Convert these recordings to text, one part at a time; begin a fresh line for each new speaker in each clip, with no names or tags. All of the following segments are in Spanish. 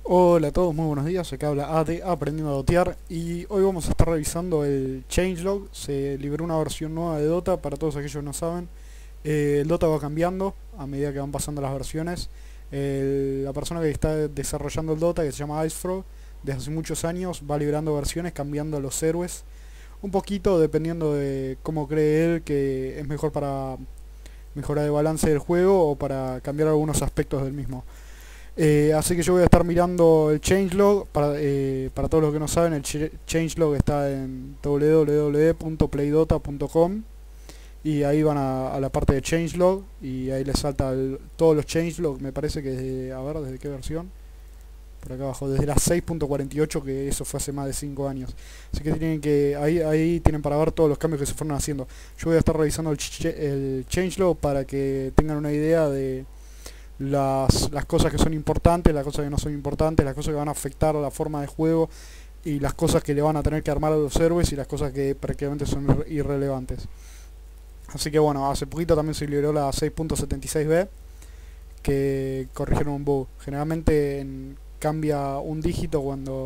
Hola a todos, muy buenos días, acá habla AD Aprendiendo a Dotear y hoy vamos a estar revisando el changelog. Se liberó una versión nueva de Dota para todos aquellos que no saben. El Dota va cambiando a medida que van pasando las versiones. La persona que está desarrollando el Dota, que se llama Icefrog, desde hace muchos años va liberando versiones, cambiando los héroes un poquito dependiendo de cómo cree él que es mejor para mejorar el balance del juego o para cambiar algunos aspectos del mismo. Así que yo voy a estar mirando el changelog. Para todos los que no saben, el changelog está en www.playdota.com y ahí van a la parte de changelog y ahí les salta todos los changelog. Me parece que a ver, ¿desde qué versión? Por acá abajo, desde la 6.48, que eso fue hace más de 5 años. Así que ahí tienen para ver todos los cambios que se fueron haciendo. Yo voy a estar revisando el changelog para que tengan una idea de las cosas que son importantes, las cosas que no son importantes, las cosas que van a afectar a la forma de juego y las cosas que le van a tener que armar a los héroes y las cosas que prácticamente son irrelevantes. Así que bueno, hace poquito también se liberó la 6.76b que corrigieron un bug. Generalmente cambia un dígito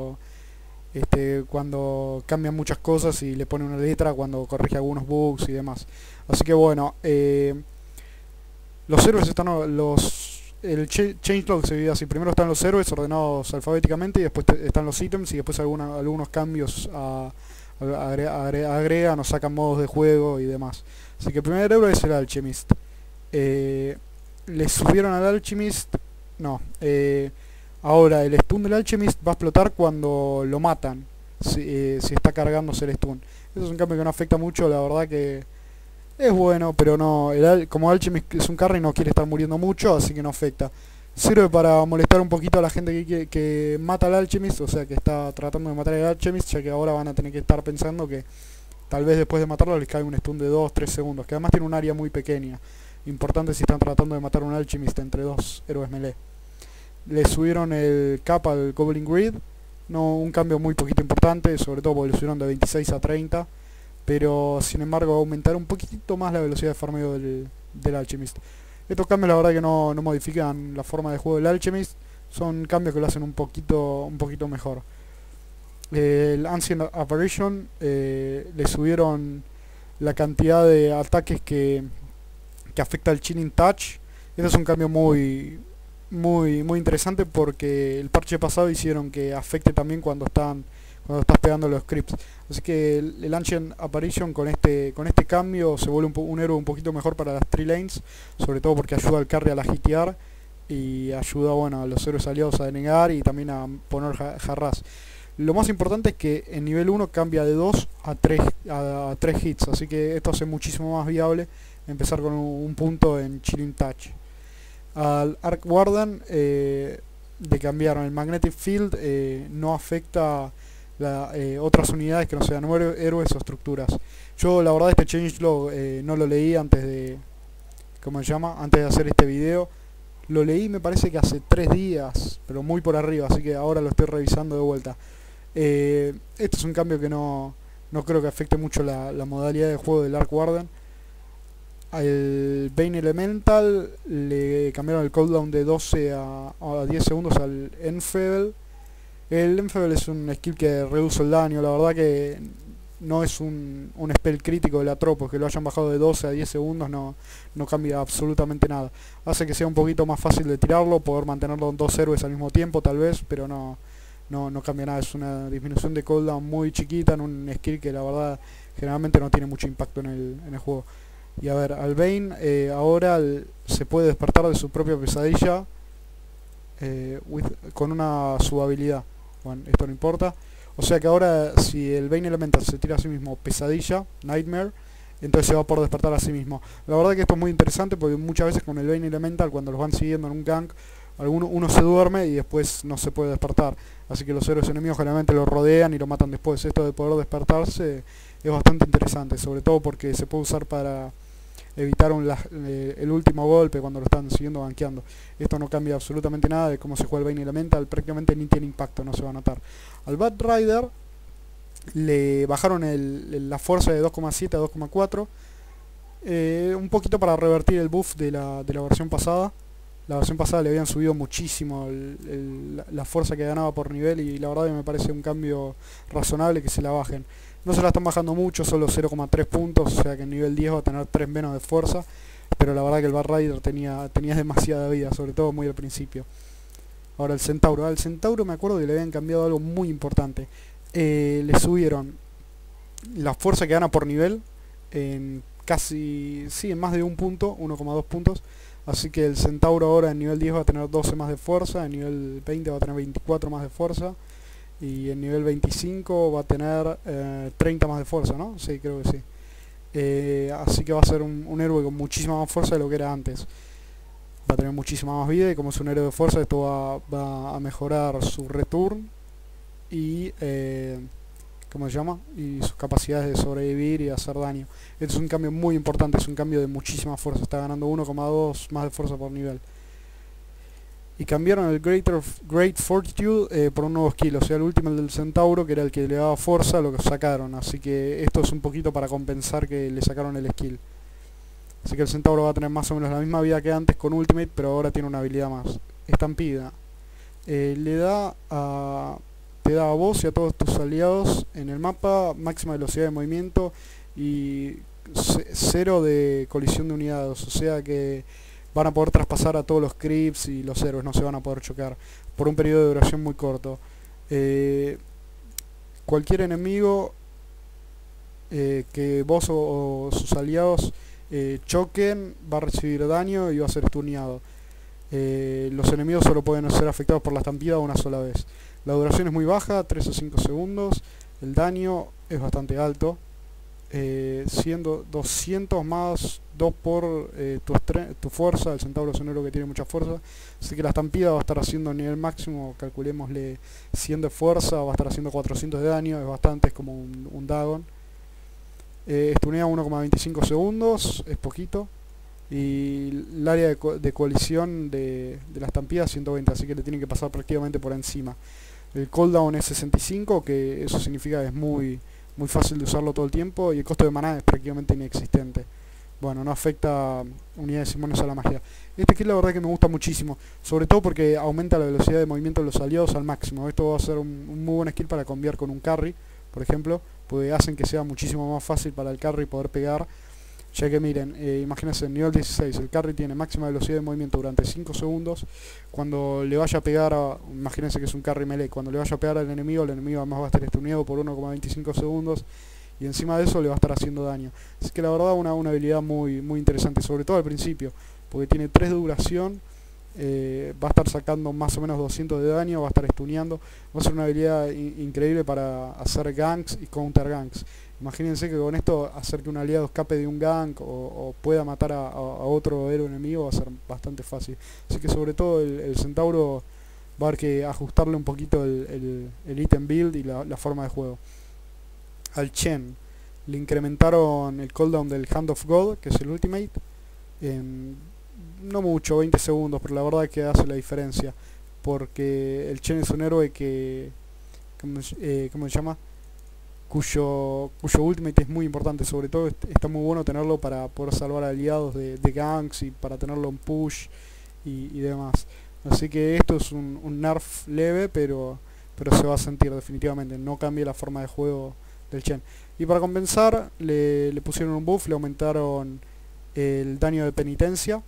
cuando cambian muchas cosas y le pone una letra cuando corrige algunos bugs y demás. Así que bueno, los héroes están el changelog se divide así: primero están los héroes ordenados alfabéticamente y después están los ítems y después algunos cambios agregan o sacan modos de juego y demás. Así que el primer héroe es el Alchemist. Le subieron al Alchemist, no, ahora el stun del Alchemist va a explotar cuando lo matan, si está cargándose el stun. Eso es un cambio que no afecta mucho, la verdad que es bueno, pero no, como Alchemist es un carry no quiere estar muriendo mucho, así que no afecta. Sirve para molestar un poquito a la gente que mata al Alchemist, o sea que está tratando de matar al Alchemist, ya que ahora van a tener que estar pensando que tal vez después de matarlo les cae un stun de 2-3 segundos, que además tiene un área muy pequeña. Importante si están tratando de matar a un Alchemist entre dos héroes melee. Le subieron el cap al Goblin Grid, no un cambio muy poquito importante, sobre todo porque le subieron de 26 a 30. Pero sin embargo va a aumentar un poquitito más la velocidad de farmeo del Alchemist. Estos cambios la verdad que no modifican la forma de juego del Alchemist, son cambios que lo hacen un poquito mejor. El Ancient Apparition, le subieron la cantidad de ataques que afecta el Chilling Touch. Este es un cambio muy interesante porque el parche pasado hicieron que afecte también cuando estás pegando los scripts. Así que el Ancient Apparition con este cambio se vuelve un héroe un poquito mejor para las 3 lanes, sobre todo porque ayuda al carry a la hitear y ayuda, bueno, a los héroes aliados a denegar y también a poner jarras. Lo más importante es que en nivel 1 cambia de 2 a 3 hits, así que esto hace muchísimo más viable empezar con un punto en Chilling Touch. Al Arc Warden le cambiaron el Magnetic Field, no afecta otras unidades que no sean héroes o estructuras. Yo la verdad este changelog no lo leí antes de, ¿cómo se llama? Antes de hacer este video. Lo leí me parece que hace 3 días, pero muy por arriba, así que ahora lo estoy revisando de vuelta. Este es un cambio que no creo que afecte mucho la modalidad de juego del Arc Warden. Al Bane Elemental le cambiaron el cooldown de 12 a 10 segundos al Enfeeble. El Enfeeble es un skill que reduce el daño, la verdad que no es un spell crítico de la tropa, que lo hayan bajado de 12 a 10 segundos no cambia absolutamente nada. Hace que sea un poquito más fácil de tirarlo, poder mantenerlo en 2 héroes al mismo tiempo tal vez, pero no cambia nada, es una disminución de cooldown muy chiquita en un skill que la verdad generalmente no tiene mucho impacto en el juego. Y a ver, al Bane ahora se puede despertar de su propia pesadilla con una subhabilidad. Bueno, esto no importa. O sea que ahora si el Bane Elemental se tira a sí mismo pesadilla, Nightmare, entonces se va a poder despertar a sí mismo. La verdad que esto es muy interesante porque muchas veces con el Bane Elemental, cuando los van siguiendo en un gank, uno se duerme y después no se puede despertar. Así que los héroes enemigos generalmente lo rodean y lo matan después. Esto de poder despertarse es bastante interesante, sobre todo porque se puede usar para evitar el último golpe cuando lo están siguiendo gankeando. Esto no cambia absolutamente nada de cómo se juega el Bane Elemental, prácticamente ni tiene impacto, no se va a notar. Al Bad Rider le bajaron la fuerza de 2,7 a 2,4, un poquito para revertir el buff de la versión pasada. La versión pasada le habían subido muchísimo la fuerza que ganaba por nivel y la verdad que me parece un cambio razonable que se la bajen. No se la están bajando mucho, solo 0,3 puntos, o sea que en nivel 10 va a tener 3 menos de fuerza, pero la verdad que el Bar Rider tenía demasiada vida, sobre todo muy al principio. Ahora el Centauro. Al Centauro me acuerdo que le habían cambiado algo muy importante. Le subieron la fuerza que gana por nivel en casi, sí, en más de un punto, 1,2 puntos. Así que el Centauro ahora en nivel 10 va a tener 12 más de fuerza, en nivel 20 va a tener 24 más de fuerza y en nivel 25 va a tener 30 más de fuerza, ¿no? Sí, creo que sí. Así que va a ser un héroe con muchísima más fuerza de lo que era antes. Va a tener muchísima más vida y como es un héroe de fuerza esto va a mejorar su return y ¿cómo se llama? Y sus capacidades de sobrevivir y hacer daño. Este es un cambio muy importante, es un cambio de muchísima fuerza, está ganando 1,2 más de fuerza por nivel. Y cambiaron el Great Fortitude por un nuevo skill, o sea el último, el del Centauro, que era el que le daba fuerza, lo que sacaron, así que esto es un poquito para compensar que le sacaron el skill. Así que el Centauro va a tener más o menos la misma vida que antes con Ultimate, pero ahora tiene una habilidad más. Estampida. Le da a... Te da a vos y a todos tus aliados en el mapa máxima velocidad de movimiento y 0 de colisión de unidades, o sea que van a poder traspasar a todos los creeps y los héroes, no se van a poder chocar por un periodo de duración muy corto. Cualquier enemigo que vos o sus aliados choquen va a recibir daño y va a ser stuneado. Los enemigos solo pueden ser afectados por la estampida una sola vez. La duración es muy baja, 3 o 5 segundos. El daño es bastante alto, siendo 200 más 2 por tu fuerza. El Centauro es un héroe que tiene mucha fuerza, así que la estampida va a estar haciendo nivel máximo, calculémosle 100 de fuerza, va a estar haciendo 400 de daño, es bastante, es como un Dagon. Estunea 1,25 segundos, es poquito. Y el área de colisión de la estampida es 120, así que le tienen que pasar prácticamente por encima. El cooldown es 65, que eso significa que es muy fácil de usarlo todo el tiempo, y el costo de maná es prácticamente inexistente. Bueno, no afecta unidades inmunes a la magia. Este skill la verdad que me gusta muchísimo, sobre todo porque aumenta la velocidad de movimiento de los aliados al máximo. Esto va a ser un muy buen skill para cambiar con un carry, por ejemplo, porque hacen que sea muchísimo más fácil para el carry poder pegar. Ya que miren, imagínense en nivel 16 el carry tiene máxima velocidad de movimiento durante 5 segundos. Cuando le vaya a pegar imagínense que es un carry melee, cuando le vaya a pegar al enemigo, el enemigo además va a estar stuneado por 1,25 segundos. Y encima de eso le va a estar haciendo daño. Así que la verdad una habilidad muy interesante, sobre todo al principio, porque tiene 3 de duración. Va a estar sacando más o menos 200 de daño, va a estar stuneando. Va a ser una habilidad increíble para hacer ganks y counter ganks. Imagínense que con esto hacer que un aliado escape de un gank o pueda matar a otro héroe enemigo va a ser bastante fácil. Así que sobre todo el Centauro va a haber que ajustarle un poquito el item build y la forma de juego. Al Chen le incrementaron el cooldown del Hand of God, que es el ultimate, no mucho, 20 segundos, pero la verdad es que hace la diferencia, porque el Chen es un héroe que ¿cómo se llama? Cuyo ultimate es muy importante, sobre todo está muy bueno tenerlo para poder salvar aliados de ganks y para tenerlo en push y demás. Así que esto es un nerf leve, pero se va a sentir definitivamente, no cambia la forma de juego del Chen. Y para compensar le pusieron un buff, le aumentaron el daño de penitencia,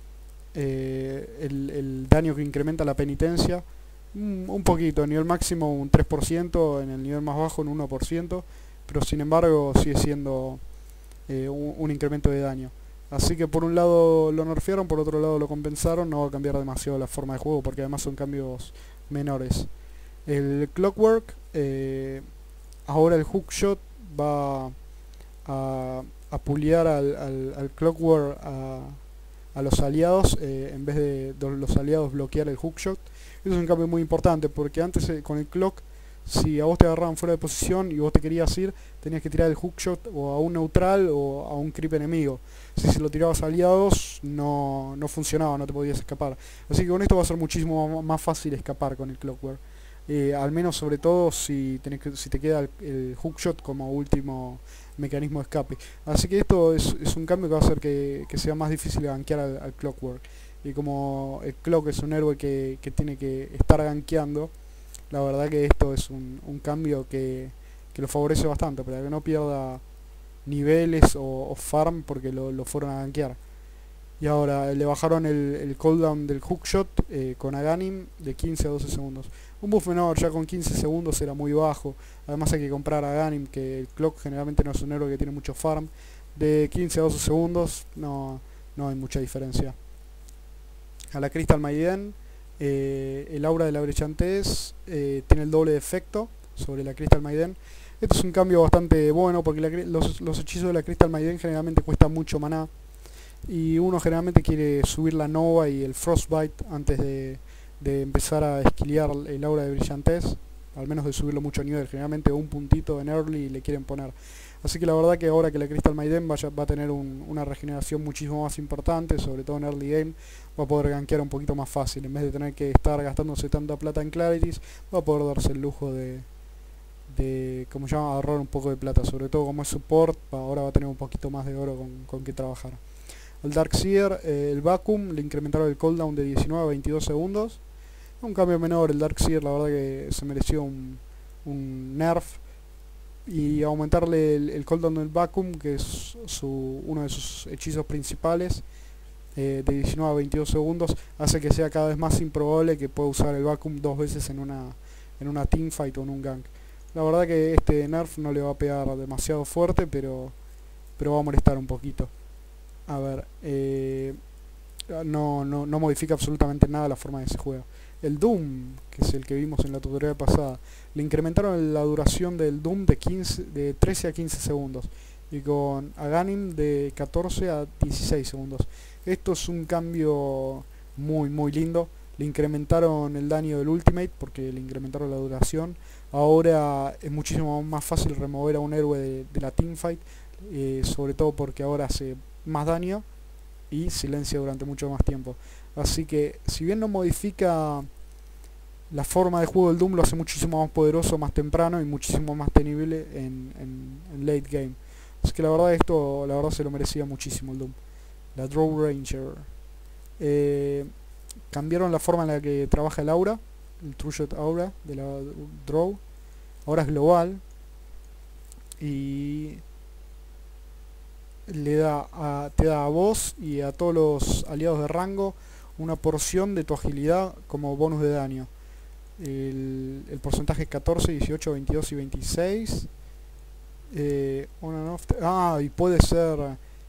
el daño que incrementa la penitencia un poquito, en nivel máximo un 3%, en el nivel más bajo un 1%, pero sin embargo sigue siendo un incremento de daño. Así que por un lado lo nerfearon, por otro lado lo compensaron, no va a cambiar demasiado la forma de juego porque además son cambios menores. El Clockwork, ahora el Hookshot va a pulear al Clockwork a los aliados, en vez de los aliados bloquear el Hookshot. Eso es un cambio muy importante, porque antes con el Clock, si a vos te agarraban fuera de posición y vos te querías ir, tenías que tirar el Hookshot o a un neutral o a un creep enemigo. Si se lo tirabas a aliados, no funcionaba, no te podías escapar. Así que con esto va a ser muchísimo más fácil escapar con el Clockwork. Al menos sobre todo si te queda el Hookshot como último mecanismo de escape. Así que esto es un cambio que va a hacer que sea más difícil gankear al Clockwork. y como el Cloak es un héroe que tiene que estar gankeando, la verdad que esto es un cambio que lo favorece bastante, para que no pierda niveles o farm porque lo fueron a gankear. Y ahora le bajaron el cooldown del hookshot con Aghanim de 15 a 12 segundos. Un buff menor, ya con 15 segundos era muy bajo. Además hay que comprar a Aghanim, que el Cloak generalmente no es un héroe que tiene mucho farm. De 15 a 12 segundos no hay mucha diferencia. A la Crystal Maiden, el aura de la brillantez tiene el doble de efecto sobre la Crystal Maiden. Esto es un cambio bastante bueno porque los hechizos de la Crystal Maiden generalmente cuestan mucho maná. Y uno generalmente quiere subir la Nova y el Frostbite antes de empezar a esquilear el aura de brillantez, al menos de subirlo mucho a nivel. Generalmente un puntito en early le quieren poner. Así que la verdad que ahora que la Crystal Maiden va a tener una regeneración muchísimo más importante, sobre todo en early game, va a poder gankear un poquito más fácil. En vez de tener que estar gastándose tanta plata en Clarities, va a poder darse el lujo como se llama, ahorrar un poco de plata. Sobre todo como es support, ahora va a tener un poquito más de oro con que trabajar. Al Darkseer, el Vacuum, le incrementaron el cooldown de 19 a 22 segundos. Un cambio menor, el Darkseer la verdad que se mereció un nerf. Y aumentarle el cooldown del Vacuum, que es uno de sus hechizos principales, de 19 a 22 segundos, hace que sea cada vez más improbable que pueda usar el Vacuum dos veces en una teamfight o en un gank. La verdad que este nerf no le va a pegar demasiado fuerte, pero va a molestar un poquito. A ver, no modifica absolutamente nada la forma de que se juega. El Doom, que es el que vimos en la tutorial pasada, le incrementaron la duración del Doom de 13 a 15 segundos. Y con Aghanim de 14 a 16 segundos. Esto es un cambio muy lindo. Le incrementaron el daño del Ultimate porque le incrementaron la duración. Ahora es muchísimo más fácil remover a un héroe de la teamfight. Sobre todo porque ahora hace más daño y silencia durante mucho más tiempo. Así que si bien no modifica la forma de juego del Doom, lo hace muchísimo más poderoso, más temprano y muchísimo más tenible en late game. Así que la verdad esto se lo merecía muchísimo el Doom. La Drow Ranger, cambiaron la forma en la que trabaja el aura, el True Shot Aura de la Drow. Ahora es global y te da a vos y a todos los aliados de rango una porción de tu agilidad como bonus de daño. El porcentaje es 14, 18, 22 y 26. Y puede ser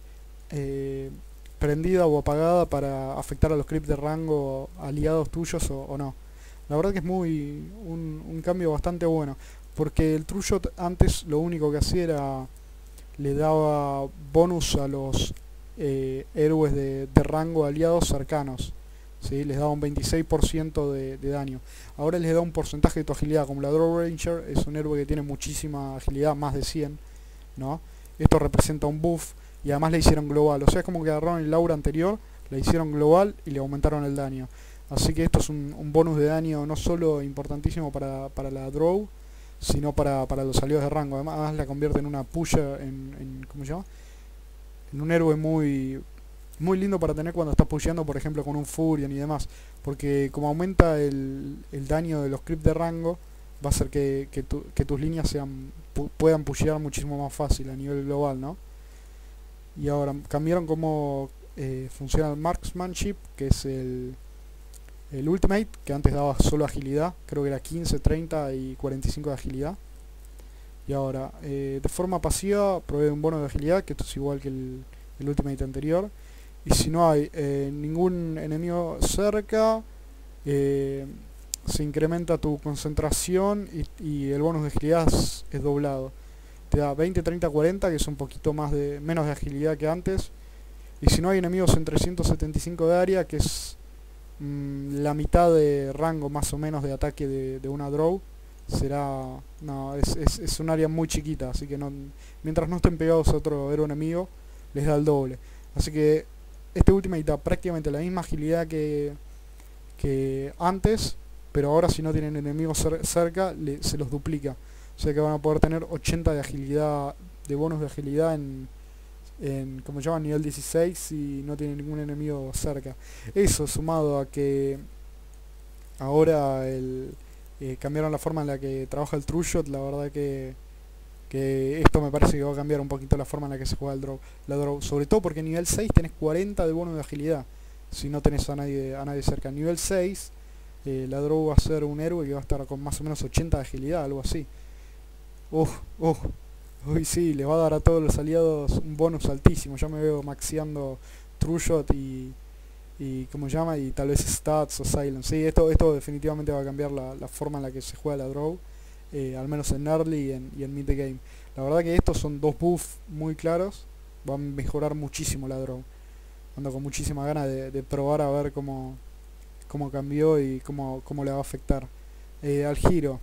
prendida o apagada para afectar a los creeps de rango aliados tuyos o no. La verdad que es un cambio bastante bueno, porque el True Shot antes lo único que hacía era le daba bonus a los héroes de rango aliados cercanos, ¿sí? Les daba un 26% de daño. Ahora les da un porcentaje de tu agilidad, como la Drow Ranger es un héroe que tiene muchísima agilidad, más de 100, ¿no? Esto representa un buff y además le hicieron global, o sea, es como que agarraron el aura anterior, le hicieron global y le aumentaron el daño. Así que esto es un bonus de daño no solo importantísimo para la Drow, sino para los aliados de rango. Además la convierte en una pusher, ¿cómo se llama? En un héroe muy lindo para tener cuando estás pusheando, por ejemplo, con un Furion y demás. Porque como aumenta el daño de los creeps de rango, va a hacer que tus líneas puedan pushear muchísimo más fácil a nivel global, ¿no? Y ahora cambiaron cómo funciona el Marksmanship, que es el Ultimate, que antes daba solo agilidad, creo que era 15, 30 y 45 de agilidad. Y ahora, de forma pasiva, provee un bono de agilidad, que esto es igual que el Ultimate anterior. Y si no hay ningún enemigo cerca, se incrementa tu concentración y el bonus de agilidad es doblado. Te da 20, 30, 40, que es un poquito menos de agilidad que antes. Y si no hay enemigos en 375 de área, que es la mitad de rango más o menos de ataque de una Drow, es un área muy chiquita, así que mientras no estén pegados a otro héroe enemigo, les da el doble. Así que este Ultimate da prácticamente la misma agilidad que antes, pero ahora si no tienen enemigos cerca, se los duplica. O sea que van a poder tener 80 de agilidad, de bonus de agilidad en, como se llama, nivel 16 y no tiene ningún enemigo cerca. Eso sumado a que ahora cambiaron la forma en la que trabaja el True Shot, la verdad que esto me parece que va a cambiar un poquito la forma en la que se juega la draw, sobre todo porque en nivel 6 tenés 40 de bono de agilidad, si no tenés a nadie cerca. En nivel 6 la draw va a ser un héroe que va a estar con más o menos 80 de agilidad, algo así. Uf, uf, uy sí, le va a dar a todos los aliados un bonus altísimo. Ya me veo maxeando True Shot y ¿cómo se llama? Y tal vez Stats o Silence. Sí, esto definitivamente va a cambiar la forma en la que se juega la draw, al menos en early y en mid the game. La verdad que estos son dos buffs muy claros, van a mejorar muchísimo la draw. Ando con muchísima ganas de probar a ver cómo cambió y cómo le va a afectar. Al giro.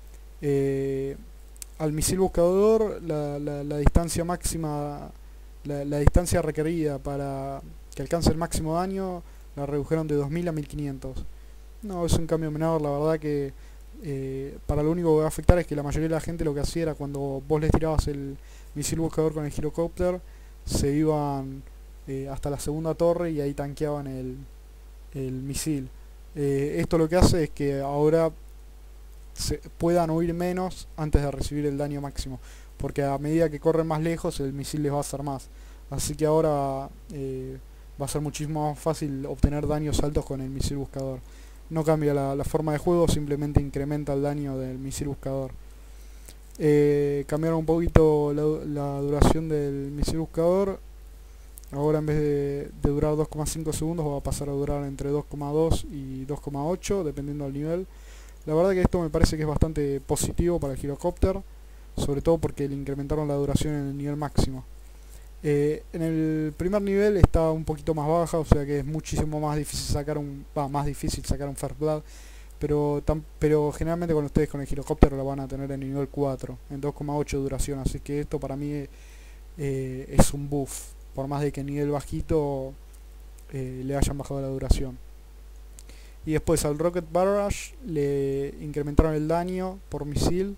Eh, Al misil buscador, la distancia máxima, la distancia requerida para que alcance el máximo daño, la redujeron de 2000 a 1500. No, es un cambio menor, la verdad que para lo único que va a afectar es que la mayoría de la gente lo que hacía era cuando vos les tirabas el misil buscador con el girocopter, se iban hasta la segunda torre y ahí tanqueaban el misil. Esto lo que hace es que ahora puedan huir menos antes de recibir el daño máximo, porque a medida que corren más lejos el misil les va a hacer más. Así que ahora va a ser muchísimo más fácil obtener daños altos con el misil buscador. No cambia la forma de juego, simplemente incrementa el daño del misil buscador. Cambiaron un poquito la duración del misil buscador. Ahora en vez de durar 2,5 segundos va a pasar a durar entre 2,2 y 2,8 dependiendo del nivel. La verdad que esto me parece que es bastante positivo para el girocopter, sobre todo porque le incrementaron la duración en el nivel máximo. En el primer nivel está un poquito más baja, o sea que es muchísimo más difícil sacar más difícil sacar un First Blood, pero generalmente con ustedes con el girocopter lo van a tener en nivel 4, en 2,8 duración, así que esto para mí es un buff, por más de que en nivel bajito le hayan bajado la duración. Y después al Rocket Barrage le incrementaron el daño por misil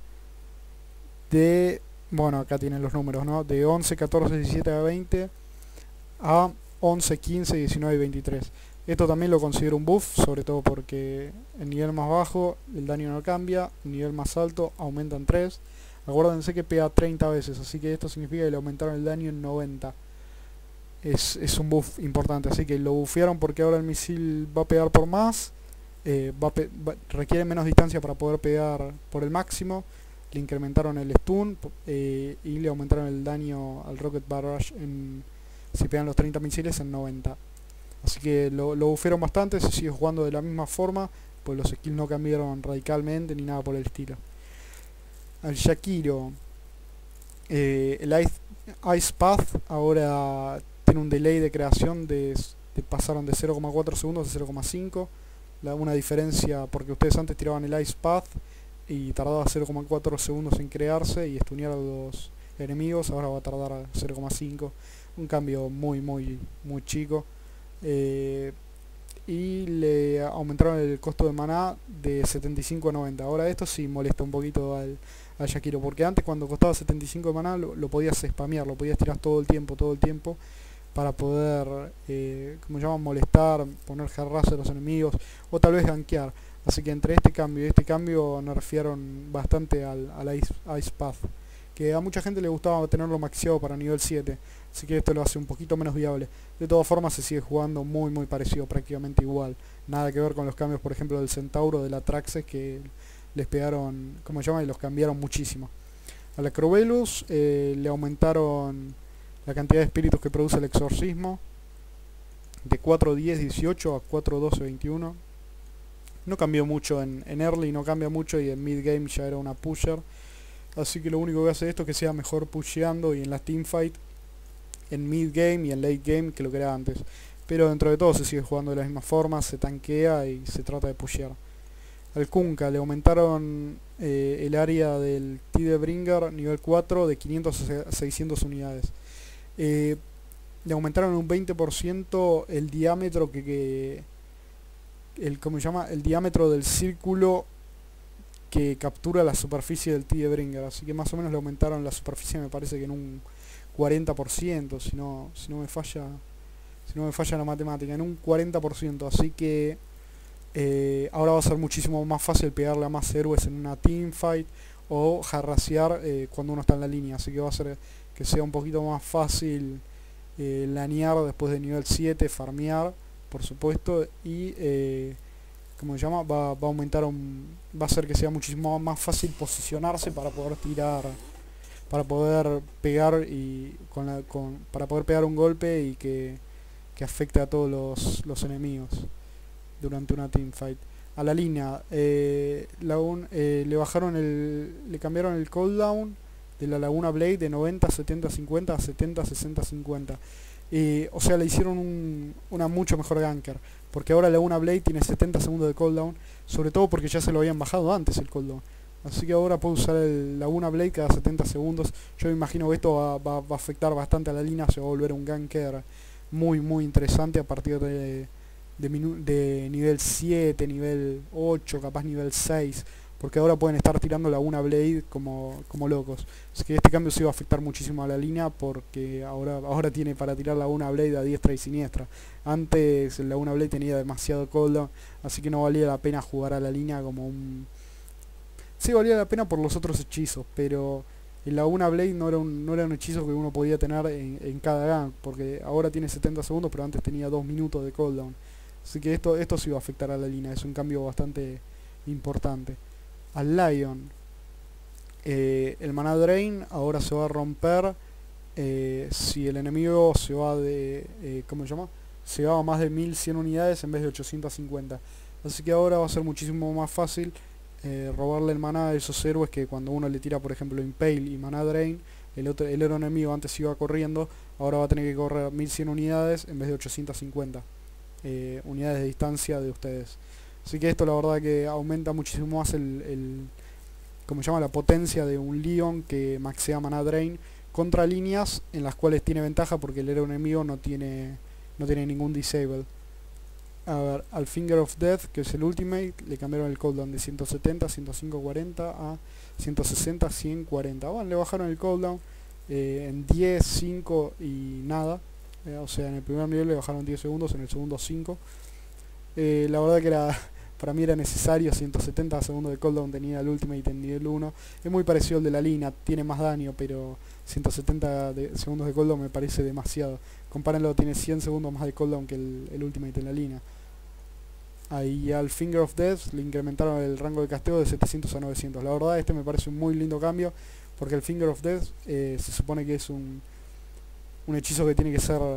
de, bueno, acá tienen los números, ¿no? De 11, 14, 17 a 20 a 11, 15, 19 y 23. Esto también lo considero un buff, sobre todo porque en nivel más bajo el daño no cambia, en nivel más alto aumenta en 3. Acuérdense que pega 30 veces, así que esto significa que le aumentaron el daño en 90. Es un buff importante, así que lo buffearon porque ahora el misil va a pegar por más, requiere menos distancia para poder pegar por el máximo, le incrementaron el stun y le aumentaron el daño al Rocket Barrage si pegan los 30 misiles en 90. Así que lo buffearon bastante, se sigue jugando de la misma forma, pues los skills no cambiaron radicalmente ni nada por el estilo. Al Shakiro, el Ice Path ahora tiene un delay de creación pasaron de 0,4 segundos a 0,5. Una diferencia porque ustedes antes tiraban el Ice Path y tardaba 0,4 segundos en crearse y stunear a los enemigos, ahora va a tardar 0,5. Un cambio muy chico. Y le aumentaron el costo de maná de 75 a 90. Ahora esto sí molesta un poquito al Shakiro, porque antes cuando costaba 75 de maná lo podías spamear, lo podías tirar todo el tiempo para poder, como llaman, molestar, poner harass a los enemigos o tal vez gankear. Así que entre este cambio y este cambio nerfearon bastante al Ice Path, que a mucha gente le gustaba tenerlo maxeado para nivel 7, así que esto lo hace un poquito menos viable. De todas formas se sigue jugando muy parecido, prácticamente igual. Nada que ver con los cambios, por ejemplo, del Centauro, de la Traxxas, que les pegaron, como se llama, y los cambiaron muchísimo. A la Crobelus le aumentaron la cantidad de espíritus que produce el exorcismo de 4, 10, 18 a 4, 12, 21. No cambió mucho en early, no cambia mucho, y en mid game ya era una pusher. Así que lo único que hace esto es que sea mejor pusheando y en las teamfight, en mid game y en late game, que lo que era antes. Pero dentro de todo se sigue jugando de la misma forma, se tanquea y se trata de pushear. Al Kunkka le aumentaron el área del Tidebringer nivel 4 de 500 a 600 unidades. Le aumentaron un 20% el diámetro ¿cómo se llama? El diámetro del círculo que captura la superficie del Tidebringer, así que más o menos le aumentaron la superficie, me parece que en un 40%, si no me falla, si no me falla la matemática, en un 40%. Así que ahora va a ser muchísimo más fácil pegarle a más héroes en una teamfight o harrasear cuando uno está en la línea. Así que va a ser que sea un poquito más fácil lanear después de nivel 7, farmear, por supuesto, y ¿cómo se llama? Va a aumentar va a hacer que sea muchísimo más fácil posicionarse para poder tirar, para poder pegar para poder pegar un golpe y que afecte a todos los enemigos durante una teamfight. A la línea le cambiaron el cooldown de la Laguna Blade de 90 70 50 a 70 60 50. O sea, le hicieron una mucho mejor ganker, porque ahora la Laguna Blade tiene 70 segundos de cooldown, sobre todo porque ya se lo habían bajado antes el cooldown. Así que ahora puedo usar el Laguna Blade cada 70 segundos. Yo me imagino que esto va a afectar bastante a la línea, se va a volver un ganker muy interesante a partir de nivel 7, nivel 8, capaz nivel 6, porque ahora pueden estar tirando Laguna Blade como locos. Así que este cambio sí va a afectar muchísimo a la línea, porque ahora tiene para tirar Laguna Blade a diestra y siniestra. Antes el Laguna Blade tenía demasiado cooldown, así que no valía la pena jugar a la línea como un... Sí valía la pena por los otros hechizos, pero el Laguna Blade no era un hechizo que uno podía tener en cada gank, porque ahora tiene 70 segundos, pero antes tenía 2 minutos de cooldown. Así que esto sí va a afectar a la línea, es un cambio bastante importante. Al Lion, el Mana Drain ahora se va a romper si el enemigo se va ¿cómo se llama? Se va a más de 1100 unidades en vez de 850. Así que ahora va a ser muchísimo más fácil robarle el maná a esos héroes que cuando uno le tira, por ejemplo, Impale y Mana Drain, el héroe enemigo antes iba corriendo, ahora va a tener que correr 1100 unidades en vez de 850 unidades de distancia de ustedes. Así que esto la verdad que aumenta muchísimo más como se llama, la potencia de un Leon que maxea Mana Drain contra líneas en las cuales tiene ventaja porque el héroe enemigo no tiene ningún disable. A ver, al Finger of Death, que es el ultimate, le cambiaron el cooldown de 170 105 40 a 160 140. Bueno, le bajaron el cooldown en 10, 5 y nada. O sea, en el primer nivel le bajaron 10 segundos, en el segundo 5. La verdad que para mí era necesario. 170 segundos de cooldown tenía el ultimate en nivel 1. Es muy parecido al de la Lina, tiene más daño, pero 170 segundos de cooldown me parece demasiado. Compárenlo, tiene 100 segundos más de cooldown que el ultimate en la Lina. Ahí al Finger of Death le incrementaron el rango de casteo de 700 a 900. La verdad este me parece un muy lindo cambio, porque el Finger of Death se supone que es un hechizo que tiene que ser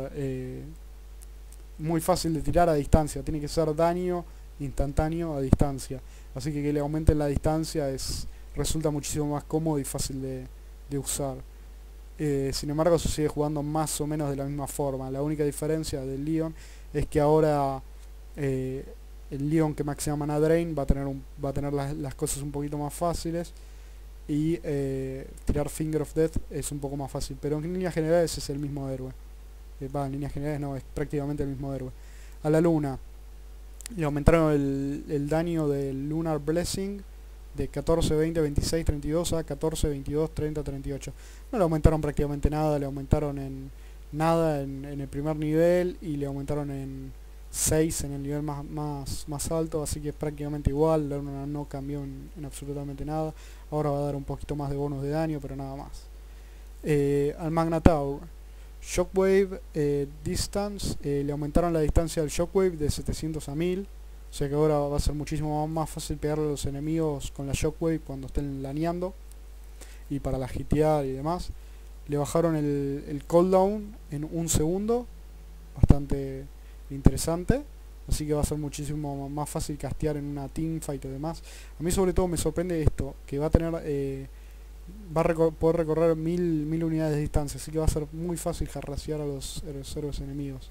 muy fácil de tirar a distancia, tiene que ser daño instantáneo a distancia, así que le aumenten la distancia resulta muchísimo más cómodo y fácil de usar. Sin embargo se sigue jugando más o menos de la misma forma. La única diferencia del Leon es que ahora el Leon que maxima Mana Drain va a tener las cosas un poquito más fáciles, y tirar Finger of Death es un poco más fácil, pero en líneas generales es el mismo héroe. En líneas generales no, es prácticamente el mismo héroe. A la Luna le aumentaron el daño del Lunar Blessing de 14, 20, 26, 32 a 14, 22, 30, 38. No le aumentaron prácticamente nada, le aumentaron en nada en el primer nivel y le aumentaron en 6 en el nivel más alto, así que es prácticamente igual. La Luna no cambió en absolutamente nada. Ahora va a dar un poquito más de bonus de daño, pero nada más. Al Magna Tower, Shockwave Distance, le aumentaron la distancia del Shockwave de 700 a 1000, o sea que ahora va a ser muchísimo más fácil pegarle a los enemigos con la Shockwave cuando estén laneando y para la hitear y demás. Le bajaron el cooldown en 1 segundo, bastante interesante, así que va a ser muchísimo más fácil castear en una teamfight y demás. A mí sobre todo me sorprende esto, que va a tener poder recorrer 1000 unidades de distancia, así que va a ser muy fácil harrasear a los héroes enemigos.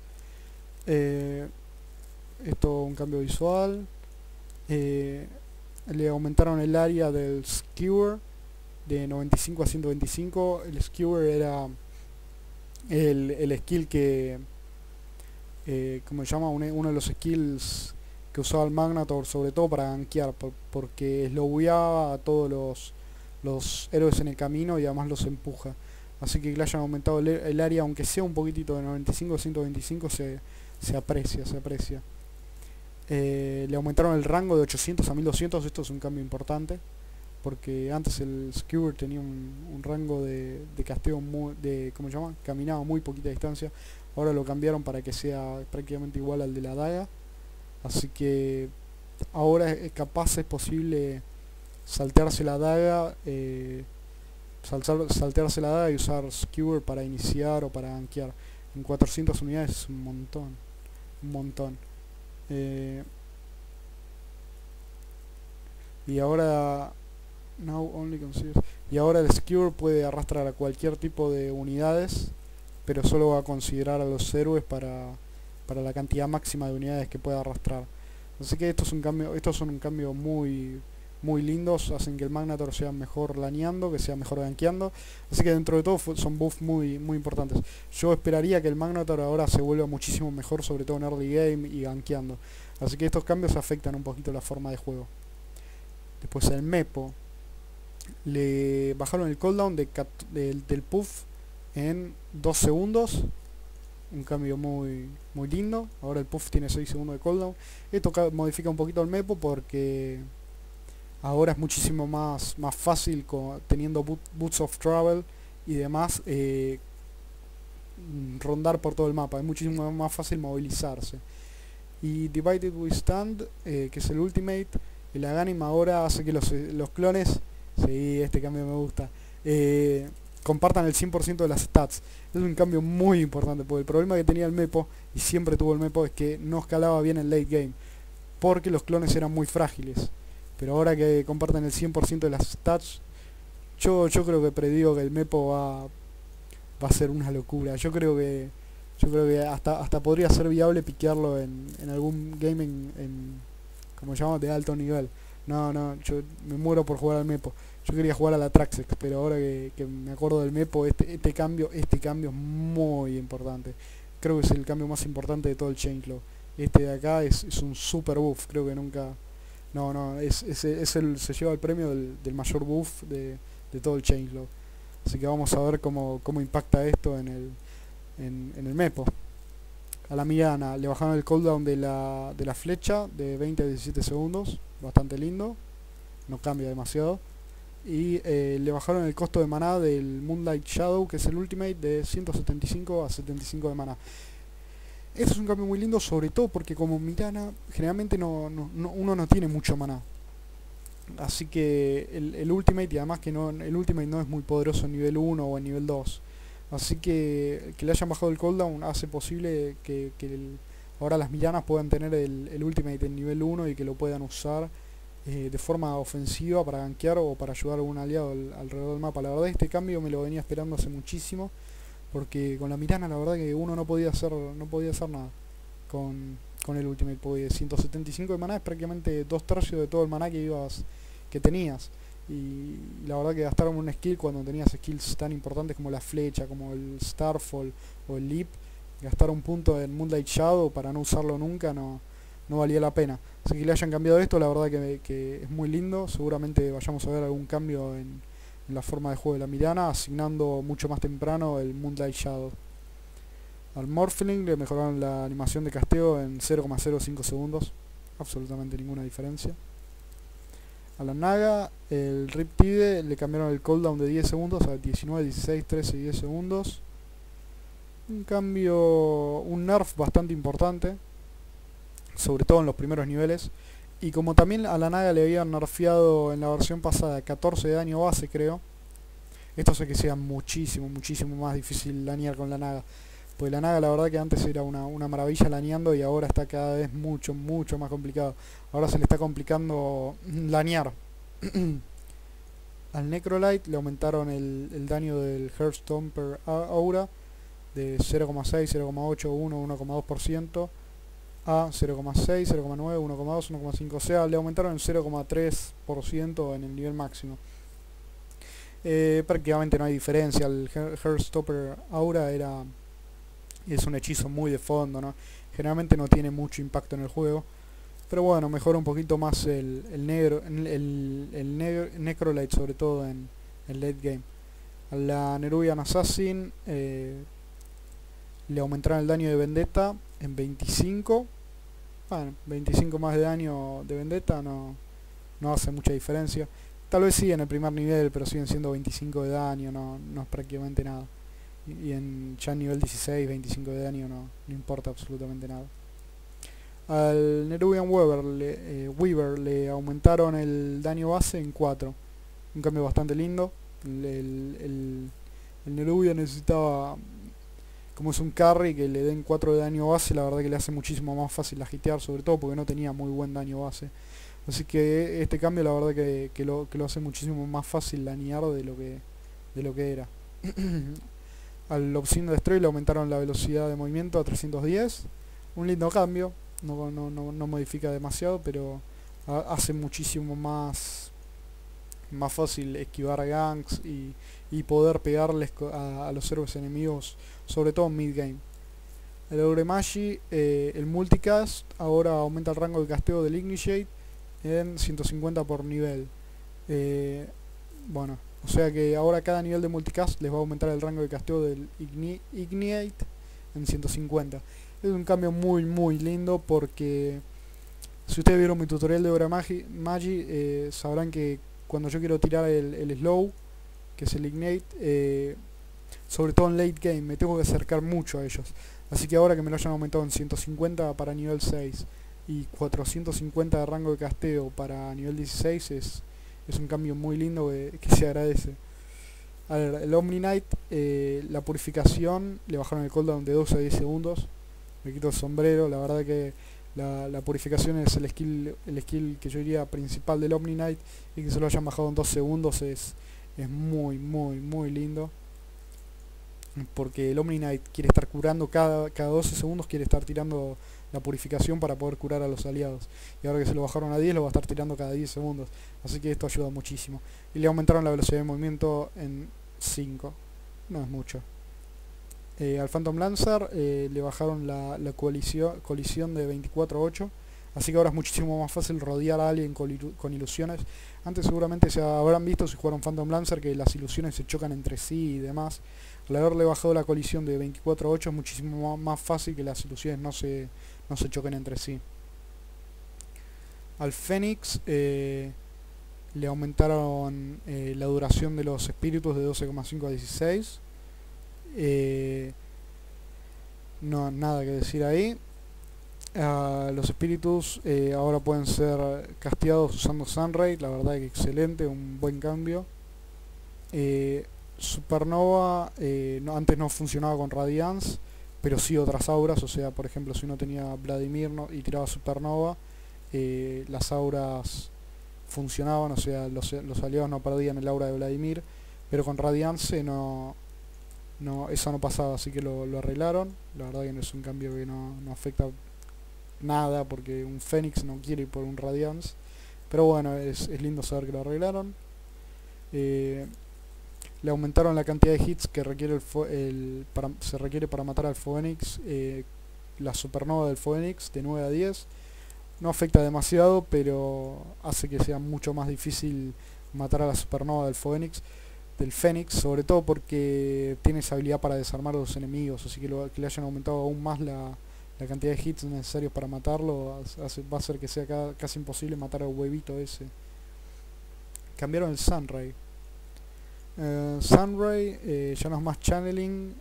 Esto un cambio visual. Le aumentaron el área del Skewer de 95 a 125. El Skewer era el skill que como se llama, uno de los skills que usaba el Magnator, sobre todo para gankear, porque slowea a todos los héroes en el camino y además los empuja. así que le hayan aumentado el área, aunque sea un poquitito, de 95 a 125, se aprecia, se aprecia. Le aumentaron el rango de 800 a 1200, esto es un cambio importante, porque antes el Skewer tenía un rango de casteo ¿cómo se llama? Caminaba muy poquita distancia. Ahora lo cambiaron para que sea prácticamente igual al de la daga, así que ahora es posible saltearse la daga, saltearse la daga y usar Skewer para iniciar o para gankear. En 400 unidades es un montón, un montón. Eh, y ahora Now only considers. Y ahora el Skewer puede arrastrar a cualquier tipo de unidades, pero solo va a considerar a los héroes para la cantidad máxima de unidades que pueda arrastrar. Así que estos son un cambio muy lindos, hacen que el Magnator sea mejor laneando, que sea mejor gankeando. Así que dentro de todo son buffs muy importantes. Yo esperaría que el Magnator ahora se vuelva muchísimo mejor, sobre todo en early game y gankeando. Así que estos cambios afectan un poquito la forma de juego. Después el Mepo. Le bajaron el cooldown del puff en 2 segundos. Un cambio muy lindo. Ahora el puff tiene 6 segundos de cooldown. Esto modifica un poquito el Mepo porque ahora es muchísimo más fácil teniendo boots of travel y demás, rondar por todo el mapa. Es muchísimo más fácil movilizarse. Y Divided We Stand, que es el ultimate, el Aghanim ahora hace que los clones, sí, este cambio me gusta, compartan el 100% de las stats. Es un cambio muy importante, porque el problema que tenía el Mepo, y siempre tuvo el Mepo, es que no escalaba bien el late game, porque los clones eran muy frágiles. Pero ahora que compartan el 100% de las stats, yo creo que predigo que el Mepo va a ser una locura. Yo creo que hasta podría ser viable piquearlo en algún game como llamamos, de alto nivel. No, yo me muero por jugar al Mepo. Yo quería jugar a la Traxxas, pero ahora que me acuerdo del Mepo, este cambio es muy importante. Creo que es el cambio más importante de todo el Chainclaw. Este de acá es un super buff, creo que nunca... No, se lleva el premio del mayor buff de todo el Chainclaw. Así que vamos a ver cómo impacta esto en el Mepo. A la Mirana le bajaron el cooldown de la flecha de 20 a 17 segundos, bastante lindo, no cambia demasiado. Y le bajaron el costo de maná del Moonlight Shadow, que es el ultimate, de 175 a 75 de maná. Esto es un cambio muy lindo, sobre todo porque como Mirana generalmente uno no tiene mucho maná. Así que el ultimate, y además que el ultimate no es muy poderoso en nivel 1 o en nivel 2. Así que le hayan bajado el cooldown hace posible que ahora las Miranas puedan tener el ultimate en nivel 1 y que lo puedan usar de forma ofensiva para gankear o para ayudar a algún aliado alrededor del mapa. La verdad este cambio me lo venía esperando hace muchísimo, porque con la Mirana la verdad que uno no podía hacer nada con el ultimate, porque 175 de maná es prácticamente 2/3 de todo el maná que tenías. Y la verdad que gastaron un skill cuando tenías skills tan importantes como la flecha, como el Starfall o el Leap. Gastar un punto en Moonlight Shadow para no usarlo nunca no valía la pena. Así que le hayan cambiado esto, la verdad que es muy lindo. Seguramente vayamos a ver algún cambio en la forma de juego de la Mirana, asignando mucho más temprano el Moonlight Shadow. Al Morphling le mejoraron la animación de casteo en 0,05 segundos. Absolutamente ninguna diferencia. A la Naga, el Riptide, le cambiaron el cooldown de 10 segundos a 19, 16, 13 y 10 segundos. Un nerf bastante importante, sobre todo en los primeros niveles. Y como también a la Naga le habían nerfeado en la versión pasada 14 de daño base, creo, esto hace que sea muchísimo más difícil lanear con la Naga. Pues la Naga la verdad que antes era una maravilla laneando y ahora está cada vez mucho más complicado. Ahora se le está complicando lanear. Al Necrolite le aumentaron el daño del Hearthstomper Aura de 0,6, 0,8, 1, 1,2% a 0,6, 0,9, 1,2, 1,5. O sea, le aumentaron el 0,3% en el nivel máximo. Prácticamente no hay diferencia. El Hearthstopper Aura es un hechizo muy de fondo, ¿no? Generalmente no tiene mucho impacto en el juego, pero bueno, mejora un poquito más el Necrolite, sobre todo en late game. A la Nerubian Assassin le aumentaron el daño de Vendetta en 25. Bueno, 25 más de daño de Vendetta no hace mucha diferencia. Tal vez sí en el primer nivel, pero siguen siendo 25 de daño, no es prácticamente nada. Y ya en nivel 16, 25 de daño no importa absolutamente nada. Al Nerubian Weaver le aumentaron el daño base en 4. Un cambio bastante lindo. El Nerubian necesitaba, como es un carry, que le den 4 de daño base. La verdad que le hace muchísimo más fácil la hitear, sobre todo porque no tenía muy buen daño base. Así que este cambio la verdad que lo hace muchísimo más fácil lanear de lo que era. Al Obscene Destroy le aumentaron la velocidad de movimiento a 310. Un lindo cambio. No modifica demasiado, pero hace muchísimo más fácil esquivar ganks y poder pegarles a los héroes enemigos, sobre todo en mid game. El Ogre Magi, el multicast, ahora aumenta el rango de casteo del Ignite en 150 por nivel. Bueno, o sea que ahora cada nivel de multicast les va a aumentar el rango de casteo del Ignite en 150. Es un cambio muy lindo, porque si ustedes vieron mi tutorial de Ogre Magi, sabrán que cuando yo quiero tirar el slow, que es el Ignite, sobre todo en late game, me tengo que acercar mucho a ellos. Así que ahora que me lo hayan aumentado en 150 para nivel 6 y 450 de rango de casteo para nivel 16, es un cambio muy lindo que se agradece. A ver, el Omni Knight, la purificación, le bajaron el cooldown de 12 a 10 segundos. Me quito el sombrero, la verdad que la purificación es el skill que yo diría principal del Omni Knight, y que se lo hayan bajado en 2 segundos es muy lindo. Porque el Omni Knight quiere estar curando cada 12 segundos, quiere estar tirando la purificación para poder curar a los aliados. Y ahora que se lo bajaron a 10, lo va a estar tirando cada 10 segundos. Así que esto ayuda muchísimo. Y le aumentaron la velocidad de movimiento en 5. No es mucho. Al Phantom Lancer le bajaron la colisión de 24-8. Así que ahora es muchísimo más fácil rodear a alguien con ilusiones. Antes seguramente se habrán visto, si jugaron Phantom Lancer, que las ilusiones se chocan entre sí y demás. Al haberle bajado la colisión de 24-8 es muchísimo más fácil que las ilusiones no se choquen entre sí. Al Fénix le aumentaron la duración de los espíritus de 12,5 a 16. No, nada que decir ahí. Los espíritus ahora pueden ser casteados usando Sunray, la verdad que excelente, un buen cambio. Supernova antes no funcionaba con Radiance, pero sí otras auras, o sea, por ejemplo, si uno tenía Vladimir y tiraba Supernova, las auras funcionaban, o sea, los aliados no perdían el aura de Vladimir, pero con Radiance eso no pasaba, así que lo arreglaron. La verdad que no es un cambio que no afecta nada, porque un Fénix no quiere ir por un Radiance, pero bueno, es lindo saber que lo arreglaron. Le aumentaron la cantidad de hits que requiere se requiere para matar al Phoenix, la supernova del Phoenix, de 9 a 10. No afecta demasiado, pero hace que sea mucho más difícil matar a la supernova del Fénix, sobre todo porque tiene esa habilidad para desarmar a los enemigos, así que que le hayan aumentado aún más la cantidad de hits necesarios para matarlo va a hacer que sea casi imposible matar al huevito ese. Cambiaron el Sunray. Sunray ya no es más channeling,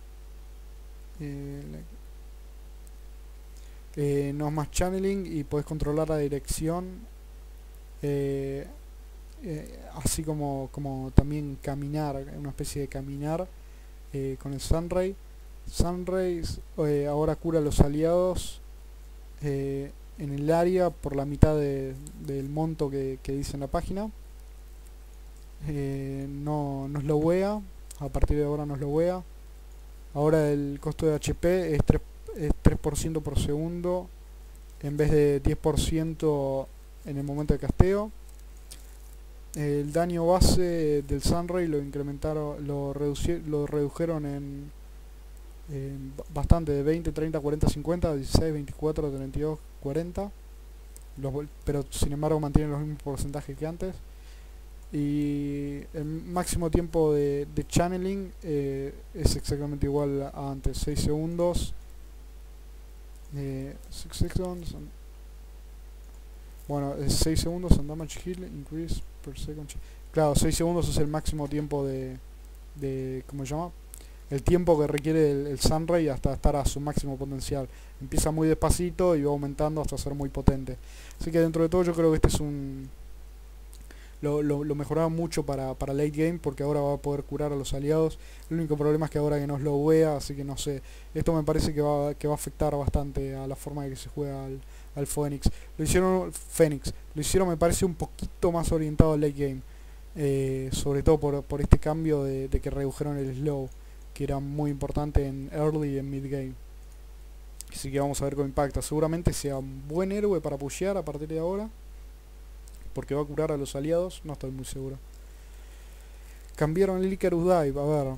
no es más channeling y podés controlar la dirección, así como también caminar, una especie de caminar con el Sunray. Sunray ahora cura a los aliados en el área por la mitad del monto que dice en la página. No lo wea, a partir de ahora no lo wea. Ahora el costo de HP es 3% por segundo en vez de 10% en el momento de casteo. El daño base del Sunray lo incrementaron, lo redujeron en bastante, de 20, 30, 40, 50, 16, 24, 32, 40. Pero sin embargo mantienen los mismos porcentajes que antes. Y el máximo tiempo de channeling es exactamente igual a antes, 6 segundos. 6 seconds. Bueno, es 6 segundos and damage heal increase per second. Claro, 6 segundos es el máximo tiempo ¿cómo se llama? El tiempo que requiere el Sunray hasta estar a su máximo potencial. Empieza muy despacito y va aumentando hasta ser muy potente. Así que dentro de todo yo creo que este es un... Lo mejoraron mucho para late game, porque ahora va a poder curar a los aliados. El único problema es que ahora que no es low wea, así que no sé. Esto me parece que va a afectar bastante a la forma de que se juega al Phoenix. Lo hicieron me parece un poquito más orientado al late game. Sobre todo por este cambio de que redujeron el slow, que era muy importante en early y en mid game. Así que vamos a ver cómo impacta. Seguramente sea un buen héroe para pushear a partir de ahora, porque va a curar a los aliados, no estoy muy seguro. Cambiaron el Icarus Dive, a ver.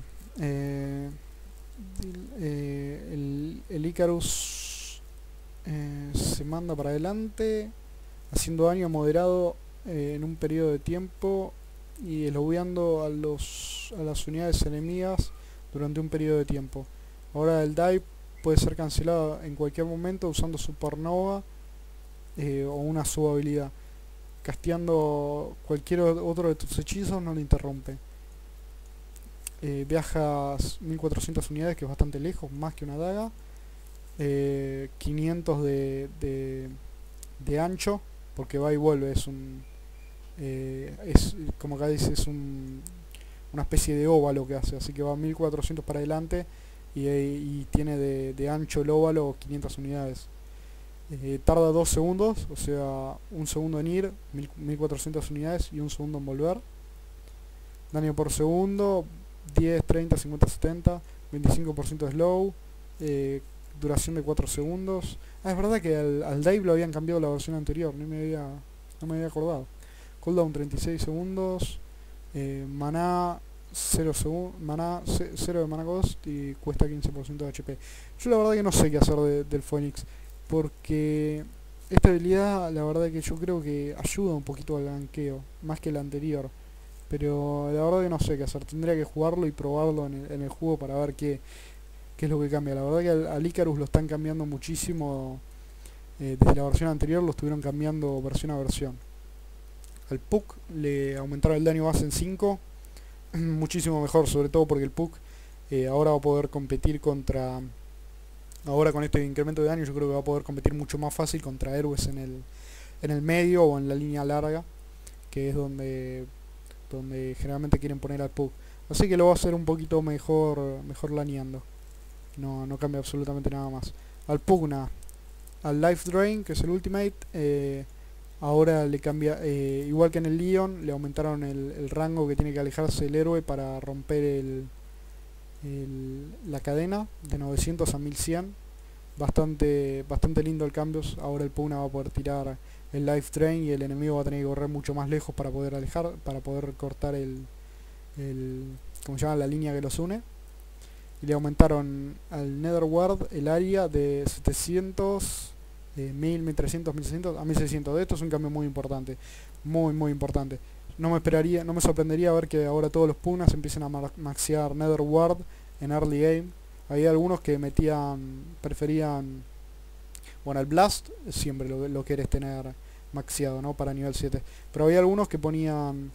El Icarus se manda para adelante, haciendo daño moderado en un periodo de tiempo y slowbeando a las unidades enemigas durante un periodo de tiempo. Ahora el dive puede ser cancelado en cualquier momento usando Supernova o una subhabilidad. Casteando cualquier otro de tus hechizos no lo interrumpe. Viajas 1400 unidades, que es bastante lejos, más que una daga. 500 de ancho, porque va y vuelve, es como acá dice, es una especie de óvalo que hace, así que va 1400 para adelante y tiene de ancho el óvalo 500 unidades. Tarda 2 segundos, o sea, 1 segundo en ir, 1400 unidades y 1 segundo en volver. Daño por segundo, 10, 30, 50, 70, 25% de slow, duración de 4 segundos. Es verdad que al dive lo habían cambiado la versión anterior, no me había acordado. Cooldown 36 segundos, maná 0 de mana cost y cuesta 15% de HP. Yo la verdad que no sé qué hacer del Phoenix, porque esta habilidad la verdad que yo creo que ayuda un poquito al ganqueo, más que la anterior. Pero la verdad que no sé qué hacer, tendría que jugarlo y probarlo en el juego para ver qué es lo que cambia. La verdad que al Icarus lo están cambiando muchísimo, desde la versión anterior lo estuvieron cambiando versión a versión. Al Puck le aumentaron el daño base en 5, muchísimo mejor, sobre todo porque el Puck ahora va a poder competir contra... Ahora con este incremento de daño yo creo que va a poder competir mucho más fácil contra héroes en el medio o en la línea larga, que es donde generalmente quieren poner al Puck. Así que lo va a hacer un poquito mejor laneando. No cambia absolutamente nada más. Al Pugna, al Life Drain, que es el Ultimate, ahora le cambia, igual que en el Leon, le aumentaron el rango que tiene que alejarse el héroe para romper la cadena de 900 a 1100. Bastante lindo el cambio. Ahora el Pugna va a poder tirar el Life Drain y el enemigo va a tener que correr mucho más lejos para poder para poder cortar ¿cómo se llama? La línea que los une. Y le aumentaron al Netherward el área de 700, 1000, 1300, 1600 a 1600. Esto es un cambio muy importante, muy importante. No me sorprendería ver que ahora todos los Pugnas empiecen a maxear Netherward en early game. Había algunos que preferían, bueno, el Blast siempre lo querés tener maxeado, ¿no? Para nivel 7. Pero había algunos que ponían,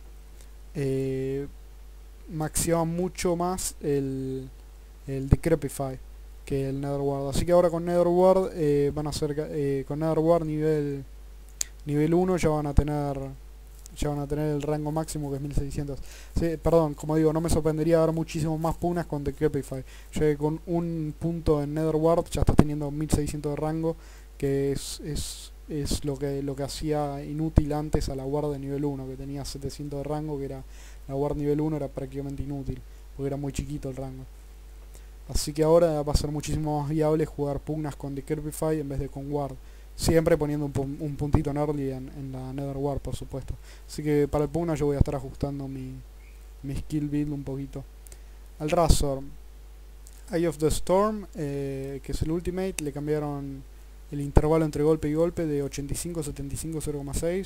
maxeaban mucho más el Decrepify que el Netherward. Así que ahora con Netherward van a hacer, con Netherward nivel 1 ya van a tener el rango máximo, que es 1600. Sí, perdón, como digo, no me sorprendería ver muchísimos más Pugnas con Decrepify, ya que con un punto en Netherward ya estás teniendo 1600 de rango, que es lo que hacía inútil antes a la Ward de nivel 1, que tenía 700 de rango, que era la Ward nivel 1 era prácticamente inútil, porque era muy chiquito el rango. Así que ahora va a ser muchísimo más viable jugar Pugnas con Decrepify en vez de con Ward. Siempre poniendo un puntito en early en la Netherward, por supuesto. Así que para el Pugna yo voy a estar ajustando mi skill build un poquito. Al Razor, Eye of the Storm, que es el Ultimate, le cambiaron el intervalo entre golpe y golpe de 85 a 75 0,6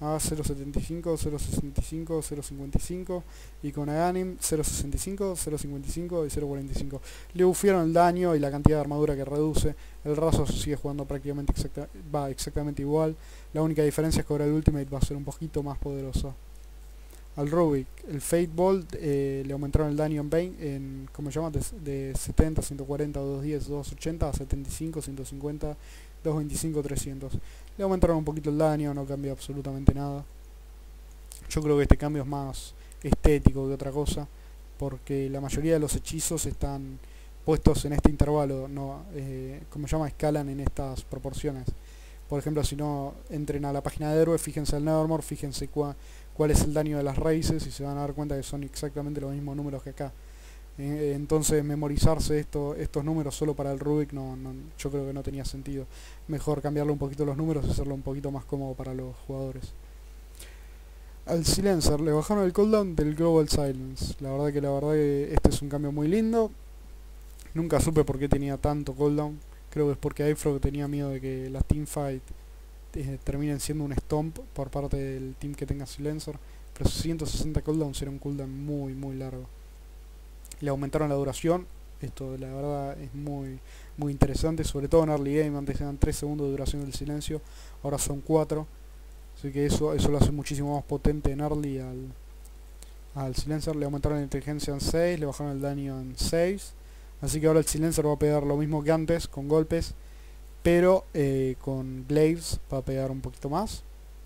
a 0.75, 0.65, 0.55 y con Aghanim 0.65, 0.55 y 0.45. Le bufiaron el daño y la cantidad de armadura que reduce. El Razo sigue jugando prácticamente exactamente igual. La única diferencia es que ahora el Ultimate va a ser un poquito más poderoso. Al Rubik, el Fate Bolt le aumentaron el daño ¿cómo se llama? De 70, 140, 210, 280 a 75, 150, 225, 300. Le aumentaron un poquito el daño, no cambia absolutamente nada. Yo creo que este cambio es más estético que otra cosa, porque la mayoría de los hechizos están puestos en este intervalo, no, ¿cómo se llama? Escalan en estas proporciones. Por ejemplo, si no entren a la página de héroe, fíjense el Nevermore, fíjense cuál es el daño de las raíces y se van a dar cuenta que son exactamente los mismos números que acá. Entonces memorizarse estos números solo para el Rubik yo creo que no tenía sentido. Mejor cambiarle un poquito los números y hacerlo un poquito más cómodo para los jugadores. Al Silencer le bajaron el cooldown del Global Silence. La verdad que este es un cambio muy lindo. Nunca supe por qué tenía tanto cooldown. Creo que es porque iFrog tenía miedo de que las teamfight terminen siendo un stomp por parte del team que tenga Silencer. Pero 160 cooldowns era un cooldown muy largo. Le aumentaron la duración. Esto la verdad es muy interesante, sobre todo en early game. Antes eran 3 segundos de duración del silencio, ahora son 4. Así que eso lo hace muchísimo más potente en early al Silencer. Le aumentaron la inteligencia en 6, le bajaron el daño en 6. Así que ahora el Silencer va a pegar lo mismo que antes, con golpes, pero con Glaives va a pegar un poquito más.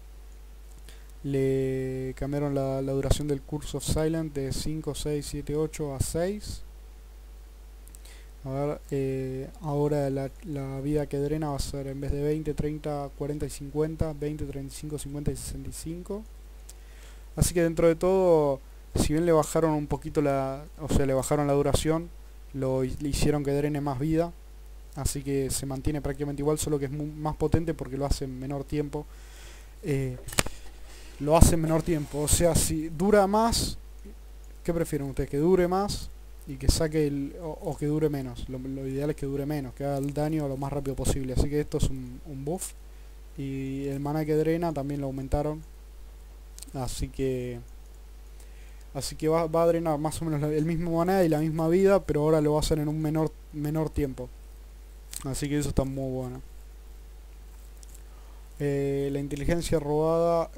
Le cambiaron la duración del Curse of Silent de 5, 6, 7, 8 a 6. A ver, ahora la vida que drena va a ser, en vez de 20, 30, 40 y 50, 20, 35, 50 y 65. Así que dentro de todo, si bien le bajaron un poquito le bajaron la duración, le hicieron que drene más vida. Así que se mantiene prácticamente igual, solo que es más potente porque lo hace en menor tiempo. O sea, si dura más, ¿qué prefieren ustedes? ¿Que dure más y que saque o que dure menos? Lo ideal es que dure menos, que haga el daño lo más rápido posible. Así que esto es un buff. Y el mana que drena también lo aumentaron. Así que va a drenar más o menos el mismo maná y la misma vida, pero ahora lo va a hacer en un menor tiempo. Así que eso está muy bueno. La inteligencia robada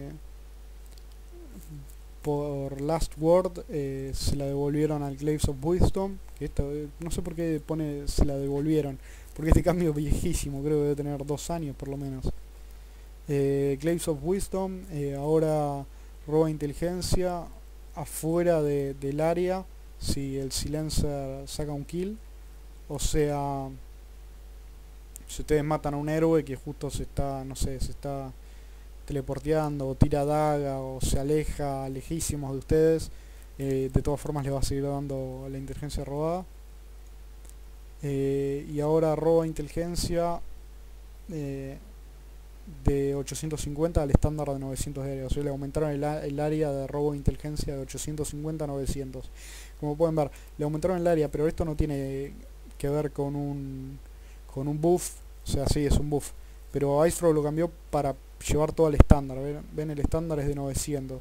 por Last Word se la devolvieron al Glaives of Wisdom. Que no sé por qué se la devolvieron, porque este cambio es viejísimo, creo que debe tener 2 años por lo menos. Glaives of Wisdom ahora roba inteligencia afuera del área si el Silencer saca un kill. O sea, si ustedes matan a un héroe que justo se está teleporteando o tira daga o se aleja lejísimos de ustedes, de todas formas le va a seguir dando la inteligencia robada. Y ahora roba inteligencia de 850 al estándar de 900 de área. O sea, le aumentaron el área de robo de inteligencia de 850 a 900. Como pueden ver, le aumentaron el área, pero esto no tiene que ver con un buff. O sea, sí, es un buff, pero Icefrog lo cambió para llevar todo al estándar. ¿Ven? El estándar es de 900.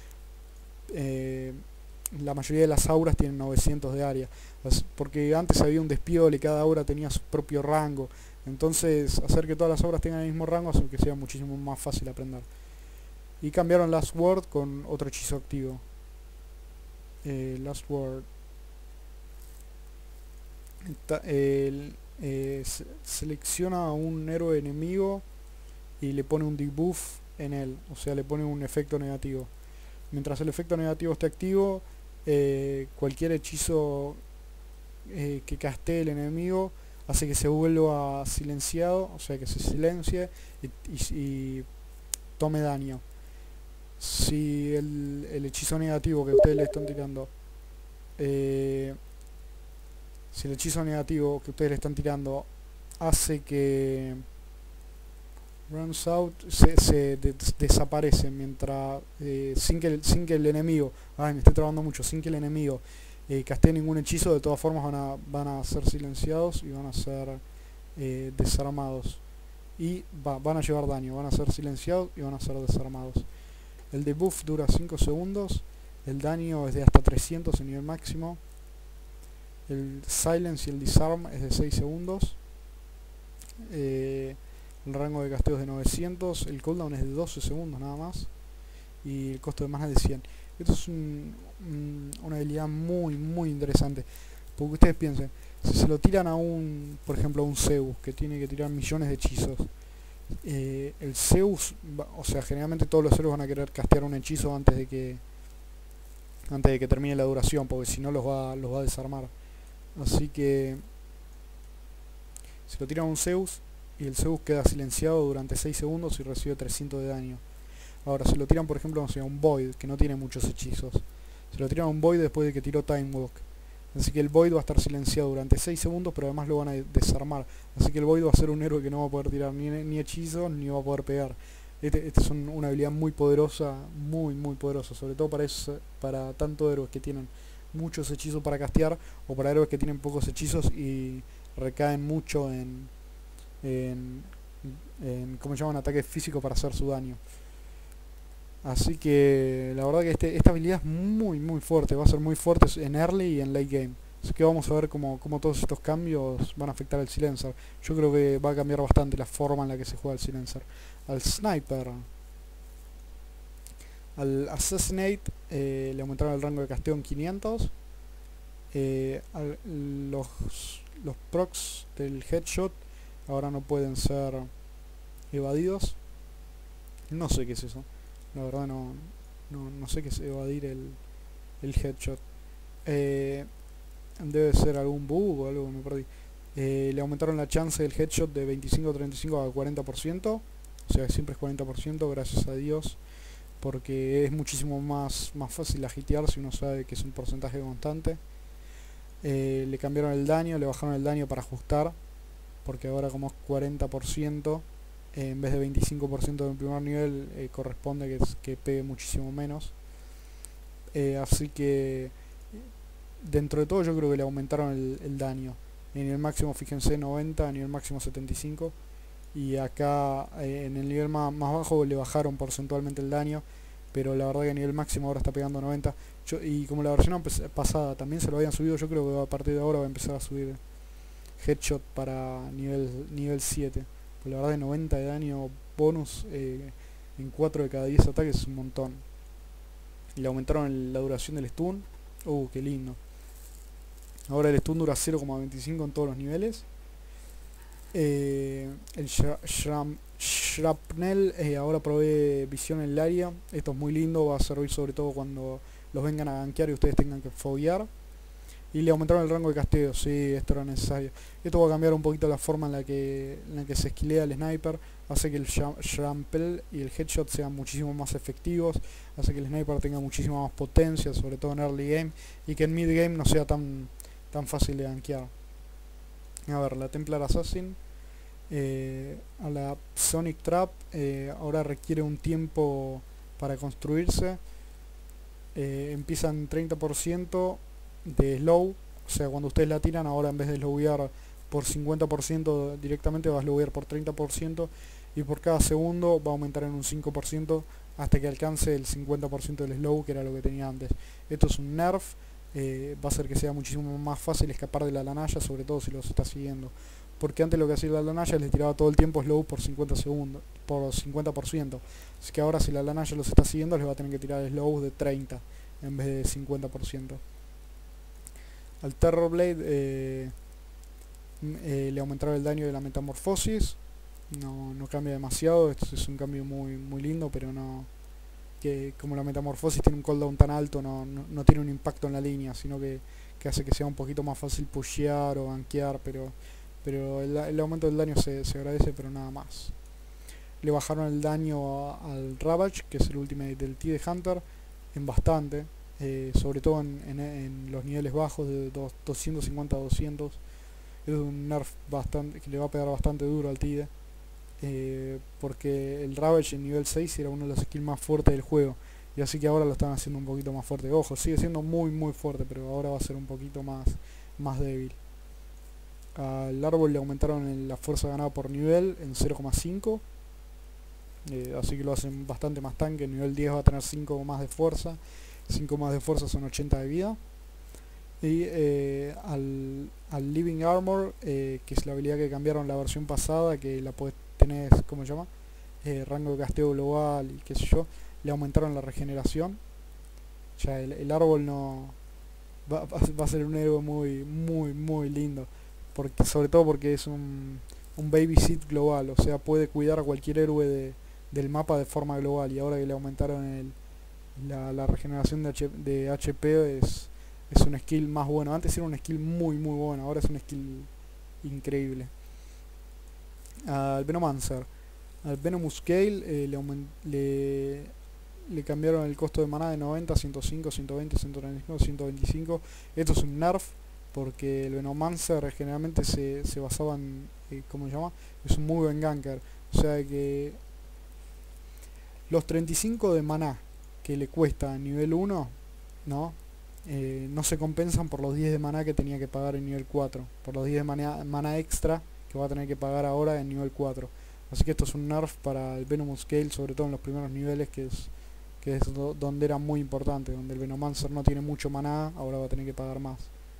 La mayoría de las auras tienen 900 de área, porque antes había un despiole, cada aura tenía su propio rango. Entonces hacer que todas las auras tengan el mismo rango hace que sea muchísimo más fácil aprender. Y cambiaron Last Word con otro hechizo activo. Last Word selecciona a un héroe enemigo y le pone un debuff en él, o sea, le pone un efecto negativo. Mientras el efecto negativo esté activo, cualquier hechizo que castee el enemigo hace que se vuelva silenciado, o sea, que se silencie y tome daño. Si el hechizo negativo que ustedes le están tirando si el hechizo negativo que ustedes le están tirando hace que runs out, desaparece mientras sin que el enemigo, me estoy trabando mucho, sin que el enemigo castee ningún hechizo, de todas formas van a ser silenciados y van a ser desarmados. y van a llevar daño, van a ser silenciados y van a ser desarmados. El debuff dura 5 segundos, el daño es de hasta 300 en nivel máximo, el silence y el disarm es de 6 segundos, el rango de casteo es de 900, el cooldown es de 12 segundos nada más, y el costo de mana es de 100. Esto es una habilidad muy interesante, porque ustedes piensen, si se lo tiran a por ejemplo a un Zeus que tiene que tirar millones de hechizos, el Zeus, o sea, generalmente todos los héroes van a querer castear un hechizo antes de que termine la duración, porque si no los va a desarmar. Así que se lo tiran a un Zeus y el Zeus queda silenciado durante 6 segundos y recibe 300 de daño. Ahora, si lo tiran por ejemplo, no sé, a un Void, que no tiene muchos hechizos, se lo tiran a un Void después de que tiró Time Walk. Así que el Void va a estar silenciado durante 6 segundos, pero además lo van a desarmar. Así que el Void va a ser un héroe que no va a poder tirar ni hechizos, ni va a poder pegar. Esta es una habilidad muy poderosa, muy poderosa, sobre todo para tanto héroes que tienen muchos hechizos para castear, o para héroes que tienen pocos hechizos y recaen mucho en ¿cómo se llaman? Ataques físicos para hacer su daño. Así que la verdad que esta habilidad es muy fuerte, va a ser muy fuerte en early y en late game. Así que vamos a ver cómo todos estos cambios van a afectar al Silencer. Yo creo que va a cambiar bastante la forma en la que se juega el Silencer. Al Sniper, al Assassinate le aumentaron el rango de casteo en 500. Los procs del Headshot ahora no pueden ser evadidos. No sé qué es eso. La verdad no sé qué es evadir el Headshot. Debe ser algún bug o algo que me perdí. Le aumentaron la chance del Headshot de 25-35 a 40%. O sea, siempre es 40%, gracias a Dios. Porque es muchísimo más fácil agitear si uno sabe que es un porcentaje constante. Le cambiaron el daño, le bajaron el daño para ajustar. Porque ahora como es 40%, en vez de 25% del primer nivel, corresponde que pegue muchísimo menos. Así que dentro de todo yo creo que le aumentaron el daño. En el máximo, fíjense, 90, en el máximo 75. Y acá en el nivel más bajo le bajaron porcentualmente el daño, pero la verdad que a nivel máximo ahora está pegando 90. Y como la versión pasada también se lo habían subido, yo creo que a partir de ahora va a empezar a subir Headshot para nivel 7. Pues la verdad que 90 de daño bonus en 4 de cada 10 ataques es un montón. Y le aumentaron la duración del stun. Qué lindo. Ahora el stun dura 0,25 en todos los niveles. El Shrapnel ahora provee visión en el área. Esto es muy lindo, va a servir sobre todo cuando los vengan a gankear y ustedes tengan que foguear. Y le aumentaron el rango de casteo, sí, esto era necesario. Esto va a cambiar un poquito la forma en la que se esquilea el sniper. Hace que el Shrampel y el Headshot sean muchísimo más efectivos. Hace que el sniper tenga muchísima más potencia, sobre todo en early game. Y que en mid game no sea tan fácil de gankear. A ver, la Templar Assassin. A la Sonic Trap ahora requiere un tiempo para construirse. Empiezan 30% de slow, o sea, cuando ustedes la tiran, ahora en vez de slowear por 50% directamente, va a slowear por 30%, y por cada segundo va a aumentar en un 5% hasta que alcance el 50% del slow, que era lo que tenía antes. Esto es un nerf, va a hacer que sea muchísimo más fácil escapar de la lanaya, sobre todo si los está siguiendo. Porque antes lo que hacía la lanaya les tiraba todo el tiempo slow por 50 segundos, por 50%. Así que ahora si la lanaya los está siguiendo, les va a tener que tirar slow de 30 en vez de 50%. Al Terrorblade le aumentaron el daño de la metamorfosis. No cambia demasiado, esto es un cambio muy lindo, pero no, que como la metamorfosis tiene un cooldown tan alto, no tiene un impacto en la línea, sino que hace que sea un poquito más fácil pushear o gankear, pero el aumento del daño se agradece, pero nada más. Le bajaron el daño al Ravage, que es el ultimate del T de Hunter, en bastante. Sobre todo en los niveles bajos de 250 a 200. Es un nerf bastante que le va a pegar bastante duro al Tide, porque el Ravage en nivel 6 era uno de los skills más fuertes del juego, y así que ahora lo están haciendo un poquito más fuerte. Ojo, sigue siendo muy fuerte, pero ahora va a ser un poquito más débil. Al árbol le aumentaron la fuerza ganada por nivel en 0,5. Así que lo hacen bastante más tanque. En nivel 10 va a tener 5 más de fuerza. 5 más de fuerza son 80 de vida. Y al Living Armor, que es la habilidad que cambiaron la versión pasada, que la puedes tener, ¿cómo se llama? Rango de casteo global y qué sé yo, le aumentaron la regeneración. Ya el árbol no va a ser un héroe muy lindo, porque sobre todo porque es un babysit global, o sea, puede cuidar a cualquier héroe del mapa de forma global. Y ahora que le aumentaron la regeneración de HP, es un skill más bueno. Antes era un skill muy bueno, ahora es un skill increíble. Al Venomancer, al Venomous Scale, le cambiaron el costo de maná de 90, 105, 120, 135, 125. Esto es un nerf, porque el Venomancer generalmente se basaba en, ¿cómo se llama? Es un muy buen ganker. O sea que los 35 de maná que le cuesta en nivel 1, ¿no? No se compensan por los 10 de maná que tenía que pagar en nivel 4, por los 10 de maná extra que va a tener que pagar ahora en nivel 4. Así que esto es un nerf para el Venomous Scale, sobre todo en los primeros niveles, que es donde era muy importante, donde el Venomancer no tiene mucho maná, ahora va a tener que pagar más.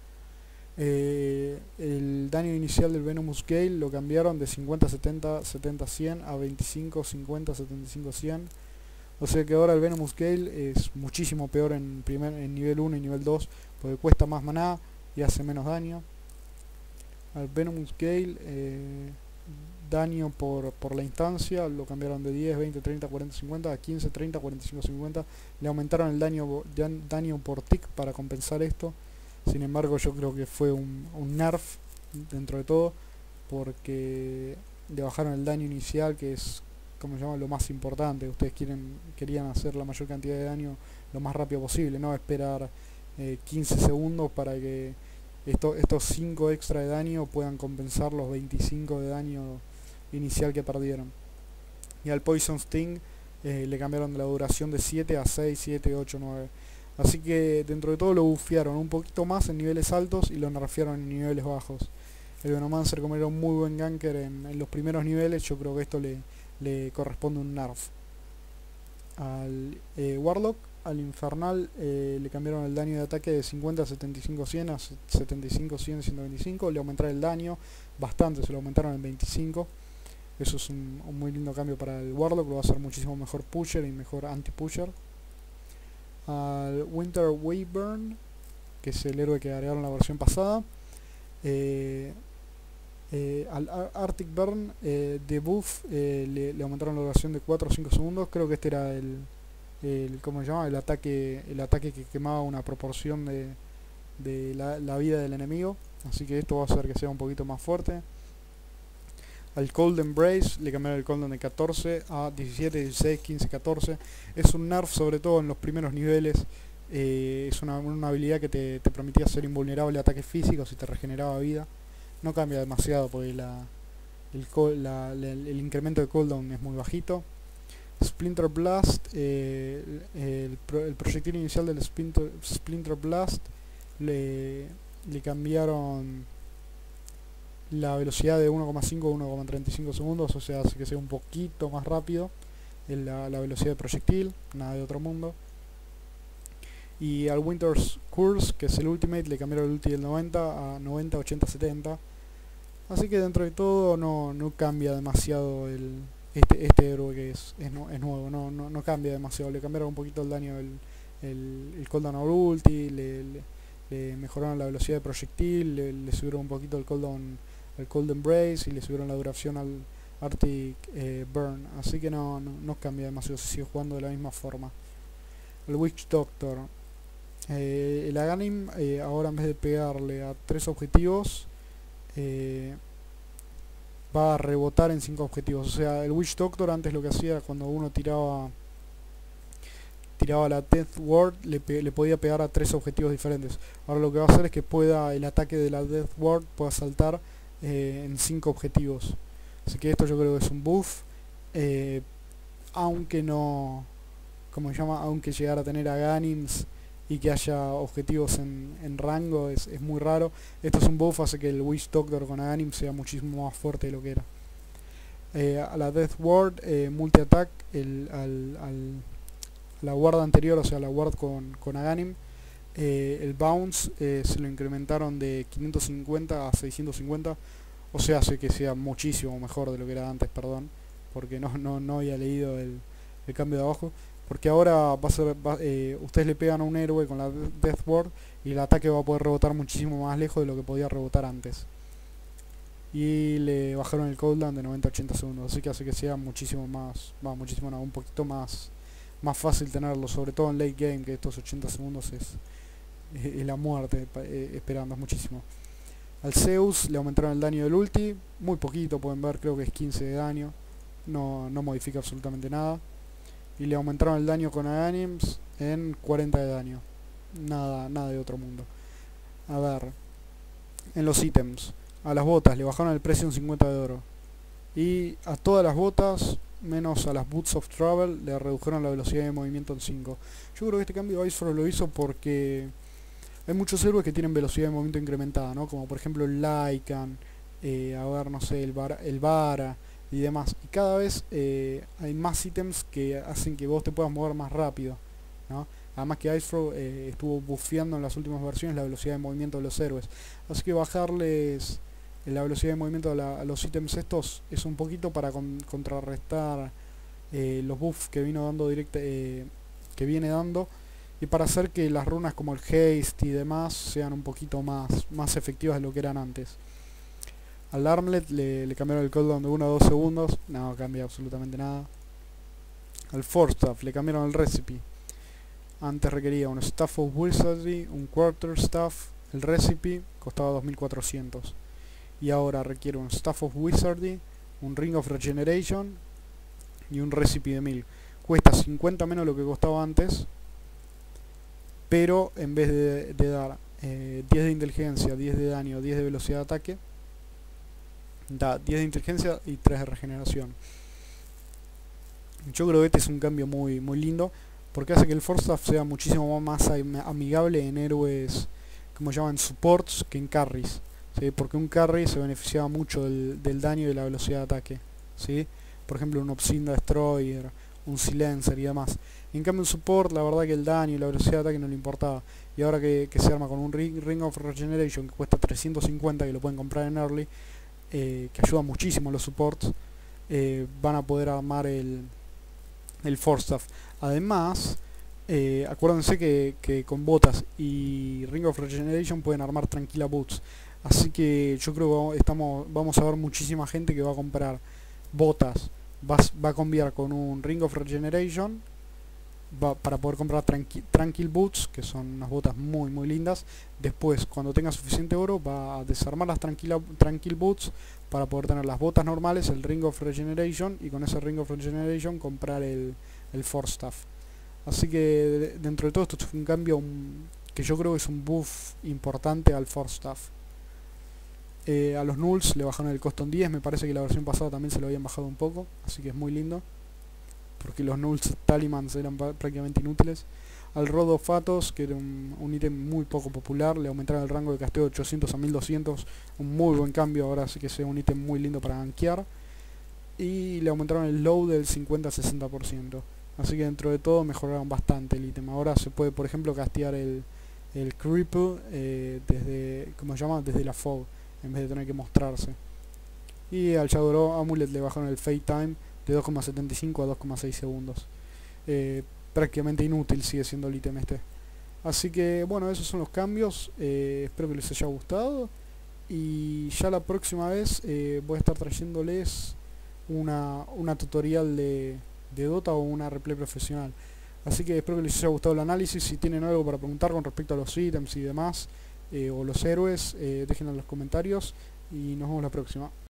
El daño inicial del Venomous Scale lo cambiaron de 50, 70, 70, 100 a 25, 50, 75, 100. O sea que ahora el Venomous Scale es muchísimo peor en nivel 1 y nivel 2, porque cuesta más maná y hace menos daño. Al Venomous Scale, daño por la instancia, lo cambiaron de 10, 20, 30, 40, 50 a 15, 30, 45, 50. Le aumentaron el daño por tick para compensar esto. Sin embargo, yo creo que fue un nerf dentro de todo, porque le bajaron el daño inicial, que es, como se llama, lo más importante. Ustedes querían hacer la mayor cantidad de daño lo más rápido posible, no esperar 15 segundos para que estos 5 extra de daño puedan compensar los 25 de daño inicial que perdieron. Y al Poison Sting le cambiaron de la duración de 7 a 6, 7, 8, 9. Así que dentro de todo lo bufearon un poquito más en niveles altos y lo nerfearon en niveles bajos. El Venomancer, como era un muy buen ganker en los primeros niveles, yo creo que esto le corresponde un nerf. Al Warlock, al Infernal, le cambiaron el daño de ataque de 50 a 75, 100 a 75, 100, 125. Le aumentaron el daño bastante, se lo aumentaron en 25. Eso es un muy lindo cambio para el Warlock, lo va a hacer muchísimo mejor pusher y mejor anti-pusher. Al Winter Wyvern, que es el héroe que agregaron en la versión pasada, al Arctic Burn de buff, le aumentaron la duración de 4 o 5 segundos. Creo que este era ¿cómo se llama? El ataque que quemaba una proporción de la vida del enemigo. Así que esto va a hacer que sea un poquito más fuerte. Al Cold Embrace le cambiaron el cooldown de 14 a 17, 16, 15, 14. Es un nerf sobre todo en los primeros niveles. Es una habilidad que te permitía ser invulnerable a ataques físicos y te regeneraba vida. No cambia demasiado porque el incremento de cooldown es muy bajito. Splinter Blast, el proyectil inicial del Splinter Blast le cambiaron la velocidad de 1,5 a 1,35 segundos, o sea, hace que sea un poquito más rápido la velocidad de proyectil, nada de otro mundo. Y al Winter's Curse, que es el Ultimate, le cambiaron el ulti del 90 a 90, 80, 70. Así que dentro de todo no cambia demasiado este héroe, que es nuevo, no cambia demasiado. Le cambiaron un poquito el daño, el cooldown al ulti, le mejoraron la velocidad de proyectil, le subieron un poquito el cooldown al Cold Embrace y le subieron la duración al Arctic Burn. Así que no cambia demasiado, se sigue jugando de la misma forma. El Witch Doctor, el Aghanim, ahora en vez de pegarle a 3 objetivos, va a rebotar en 5 objetivos. O sea, el Witch Doctor antes lo que hacía, cuando uno tiraba la Death Ward, le podía pegar a 3 objetivos diferentes. Ahora lo que va a hacer es que el ataque de la Death Ward pueda saltar en 5 objetivos. Así que esto yo creo que es un buff, aunque no, como se llama, aunque llegara a tener a Ghanims y que haya objetivos en rango es muy raro. Esto es un buff, hace que el Witch Doctor con Aghanim sea muchísimo más fuerte de lo que era. A la Death Ward, multi-attack, la ward anterior, o sea la ward con Aghanim, el bounce se lo incrementaron de 550 a 650, o sea, hace que sea muchísimo mejor de lo que era antes, perdón, porque no había leído el cambio de abajo. Porque ahora ustedes le pegan a un héroe con la Death Ward y el ataque va a poder rebotar muchísimo más lejos de lo que podía rebotar antes. Y le bajaron el cooldown de 90 a 80 segundos, así que hace que sea muchísimo más, muchísimo no, un poquito más fácil tenerlo, sobre todo en late game, que estos 80 segundos es la muerte esperando, es muchísimo. Al Zeus le aumentaron el daño del ulti, muy poquito, pueden ver, creo que es 15 de daño, no modifica absolutamente nada. Y le aumentaron el daño con Aghanims en 40 de daño, nada de otro mundo. A ver, en los ítems, a las botas le bajaron el precio en 50 de oro, y a todas las botas menos a las Boots of Travel le redujeron la velocidad de movimiento en 5. Yo creo que este cambio Icefrost lo hizo porque hay muchos héroes que tienen velocidad de movimiento incrementada, ¿no? Como por ejemplo el Lycan, a ver, no sé, el Vara y demás. Y cada vez hay más ítems que hacen que vos te puedas mover más rápido, ¿no? Además que Icefrost estuvo buffeando en las últimas versiones la velocidad de movimiento de los héroes. Así que bajarles la velocidad de movimiento a los ítems estos es un poquito para contrarrestar los buffs que vino dando que viene dando, y para hacer que las runas como el haste y demás sean un poquito más efectivas de lo que eran antes. Al Armlet le cambiaron el cooldown de 1 a 2 segundos, no cambia absolutamente nada. Al Force Staff le cambiaron el recipe. Antes requería un Staff of Wizardry, un Quarter Staff, el recipe costaba 2400. Y ahora requiere un Staff of Wizardry, un Ring of Regeneration y un recipe de 1000. Cuesta 50 menos de lo que costaba antes, pero en vez de dar 10 de inteligencia, 10 de daño, 10 de velocidad de ataque, da 10 de inteligencia y 3 de regeneración. Yo creo que este es un cambio muy lindo, porque hace que el Force Staff sea muchísimo más amigable en héroes, como llaman, supports, que en carries, ¿sí? Porque un carry se beneficiaba mucho del daño y de la velocidad de ataque, ¿sí? Por ejemplo un Obsidian Destroyer, un Silencer y demás. En cambio un support, la verdad que el daño y la velocidad de ataque no le importaba. Y ahora que se arma con un Ring of Regeneration que cuesta 350, que lo pueden comprar en early, que ayuda muchísimo a los supports, van a poder armar el Force Staff. Además, acuérdense que con botas y Ring of Regeneration pueden armar tranquila boots. Así que yo creo que vamos a ver muchísima gente que va a comprar botas, va a cambiar con un Ring of Regeneration para poder comprar Tranquil Boots, que son unas botas muy lindas. Después, cuando tenga suficiente oro, va a desarmar las Tranquil Boots para poder tener las botas normales, el Ring of Regeneration, y con ese Ring of Regeneration comprar el Force Staff. Así que dentro de todo esto es un cambio que yo creo que es un buff importante al Force Staff. A los Nulls le bajaron el costo en 10, me parece que la versión pasada también se lo habían bajado un poco, así que es muy lindo, porque los Nulls Talimans eran prácticamente inútiles. Al Rod of Athos, que era un ítem muy poco popular, le aumentaron el rango de casteo de 800 a 1200, un muy buen cambio, ahora sí que sea un ítem muy lindo para gankear. Y le aumentaron el low del 50 a 60%, así que dentro de todo mejoraron bastante el ítem. Ahora se puede, por ejemplo, castear el Cripple desde, ¿cómo se llama?, desde la Fog, en vez de tener que mostrarse. Y al Shadow Amulet le bajaron el Fade Time de 2,75 a 2,6 segundos. Prácticamente inútil sigue siendo el ítem este. Así que bueno, esos son los cambios. Espero que les haya gustado. Y ya la próxima vez voy a estar trayéndoles una tutorial de Dota o una replay profesional. Así que espero que les haya gustado el análisis. Si tienen algo para preguntar con respecto a los ítems y demás, o los héroes, déjenlo en los comentarios. Y nos vemos la próxima.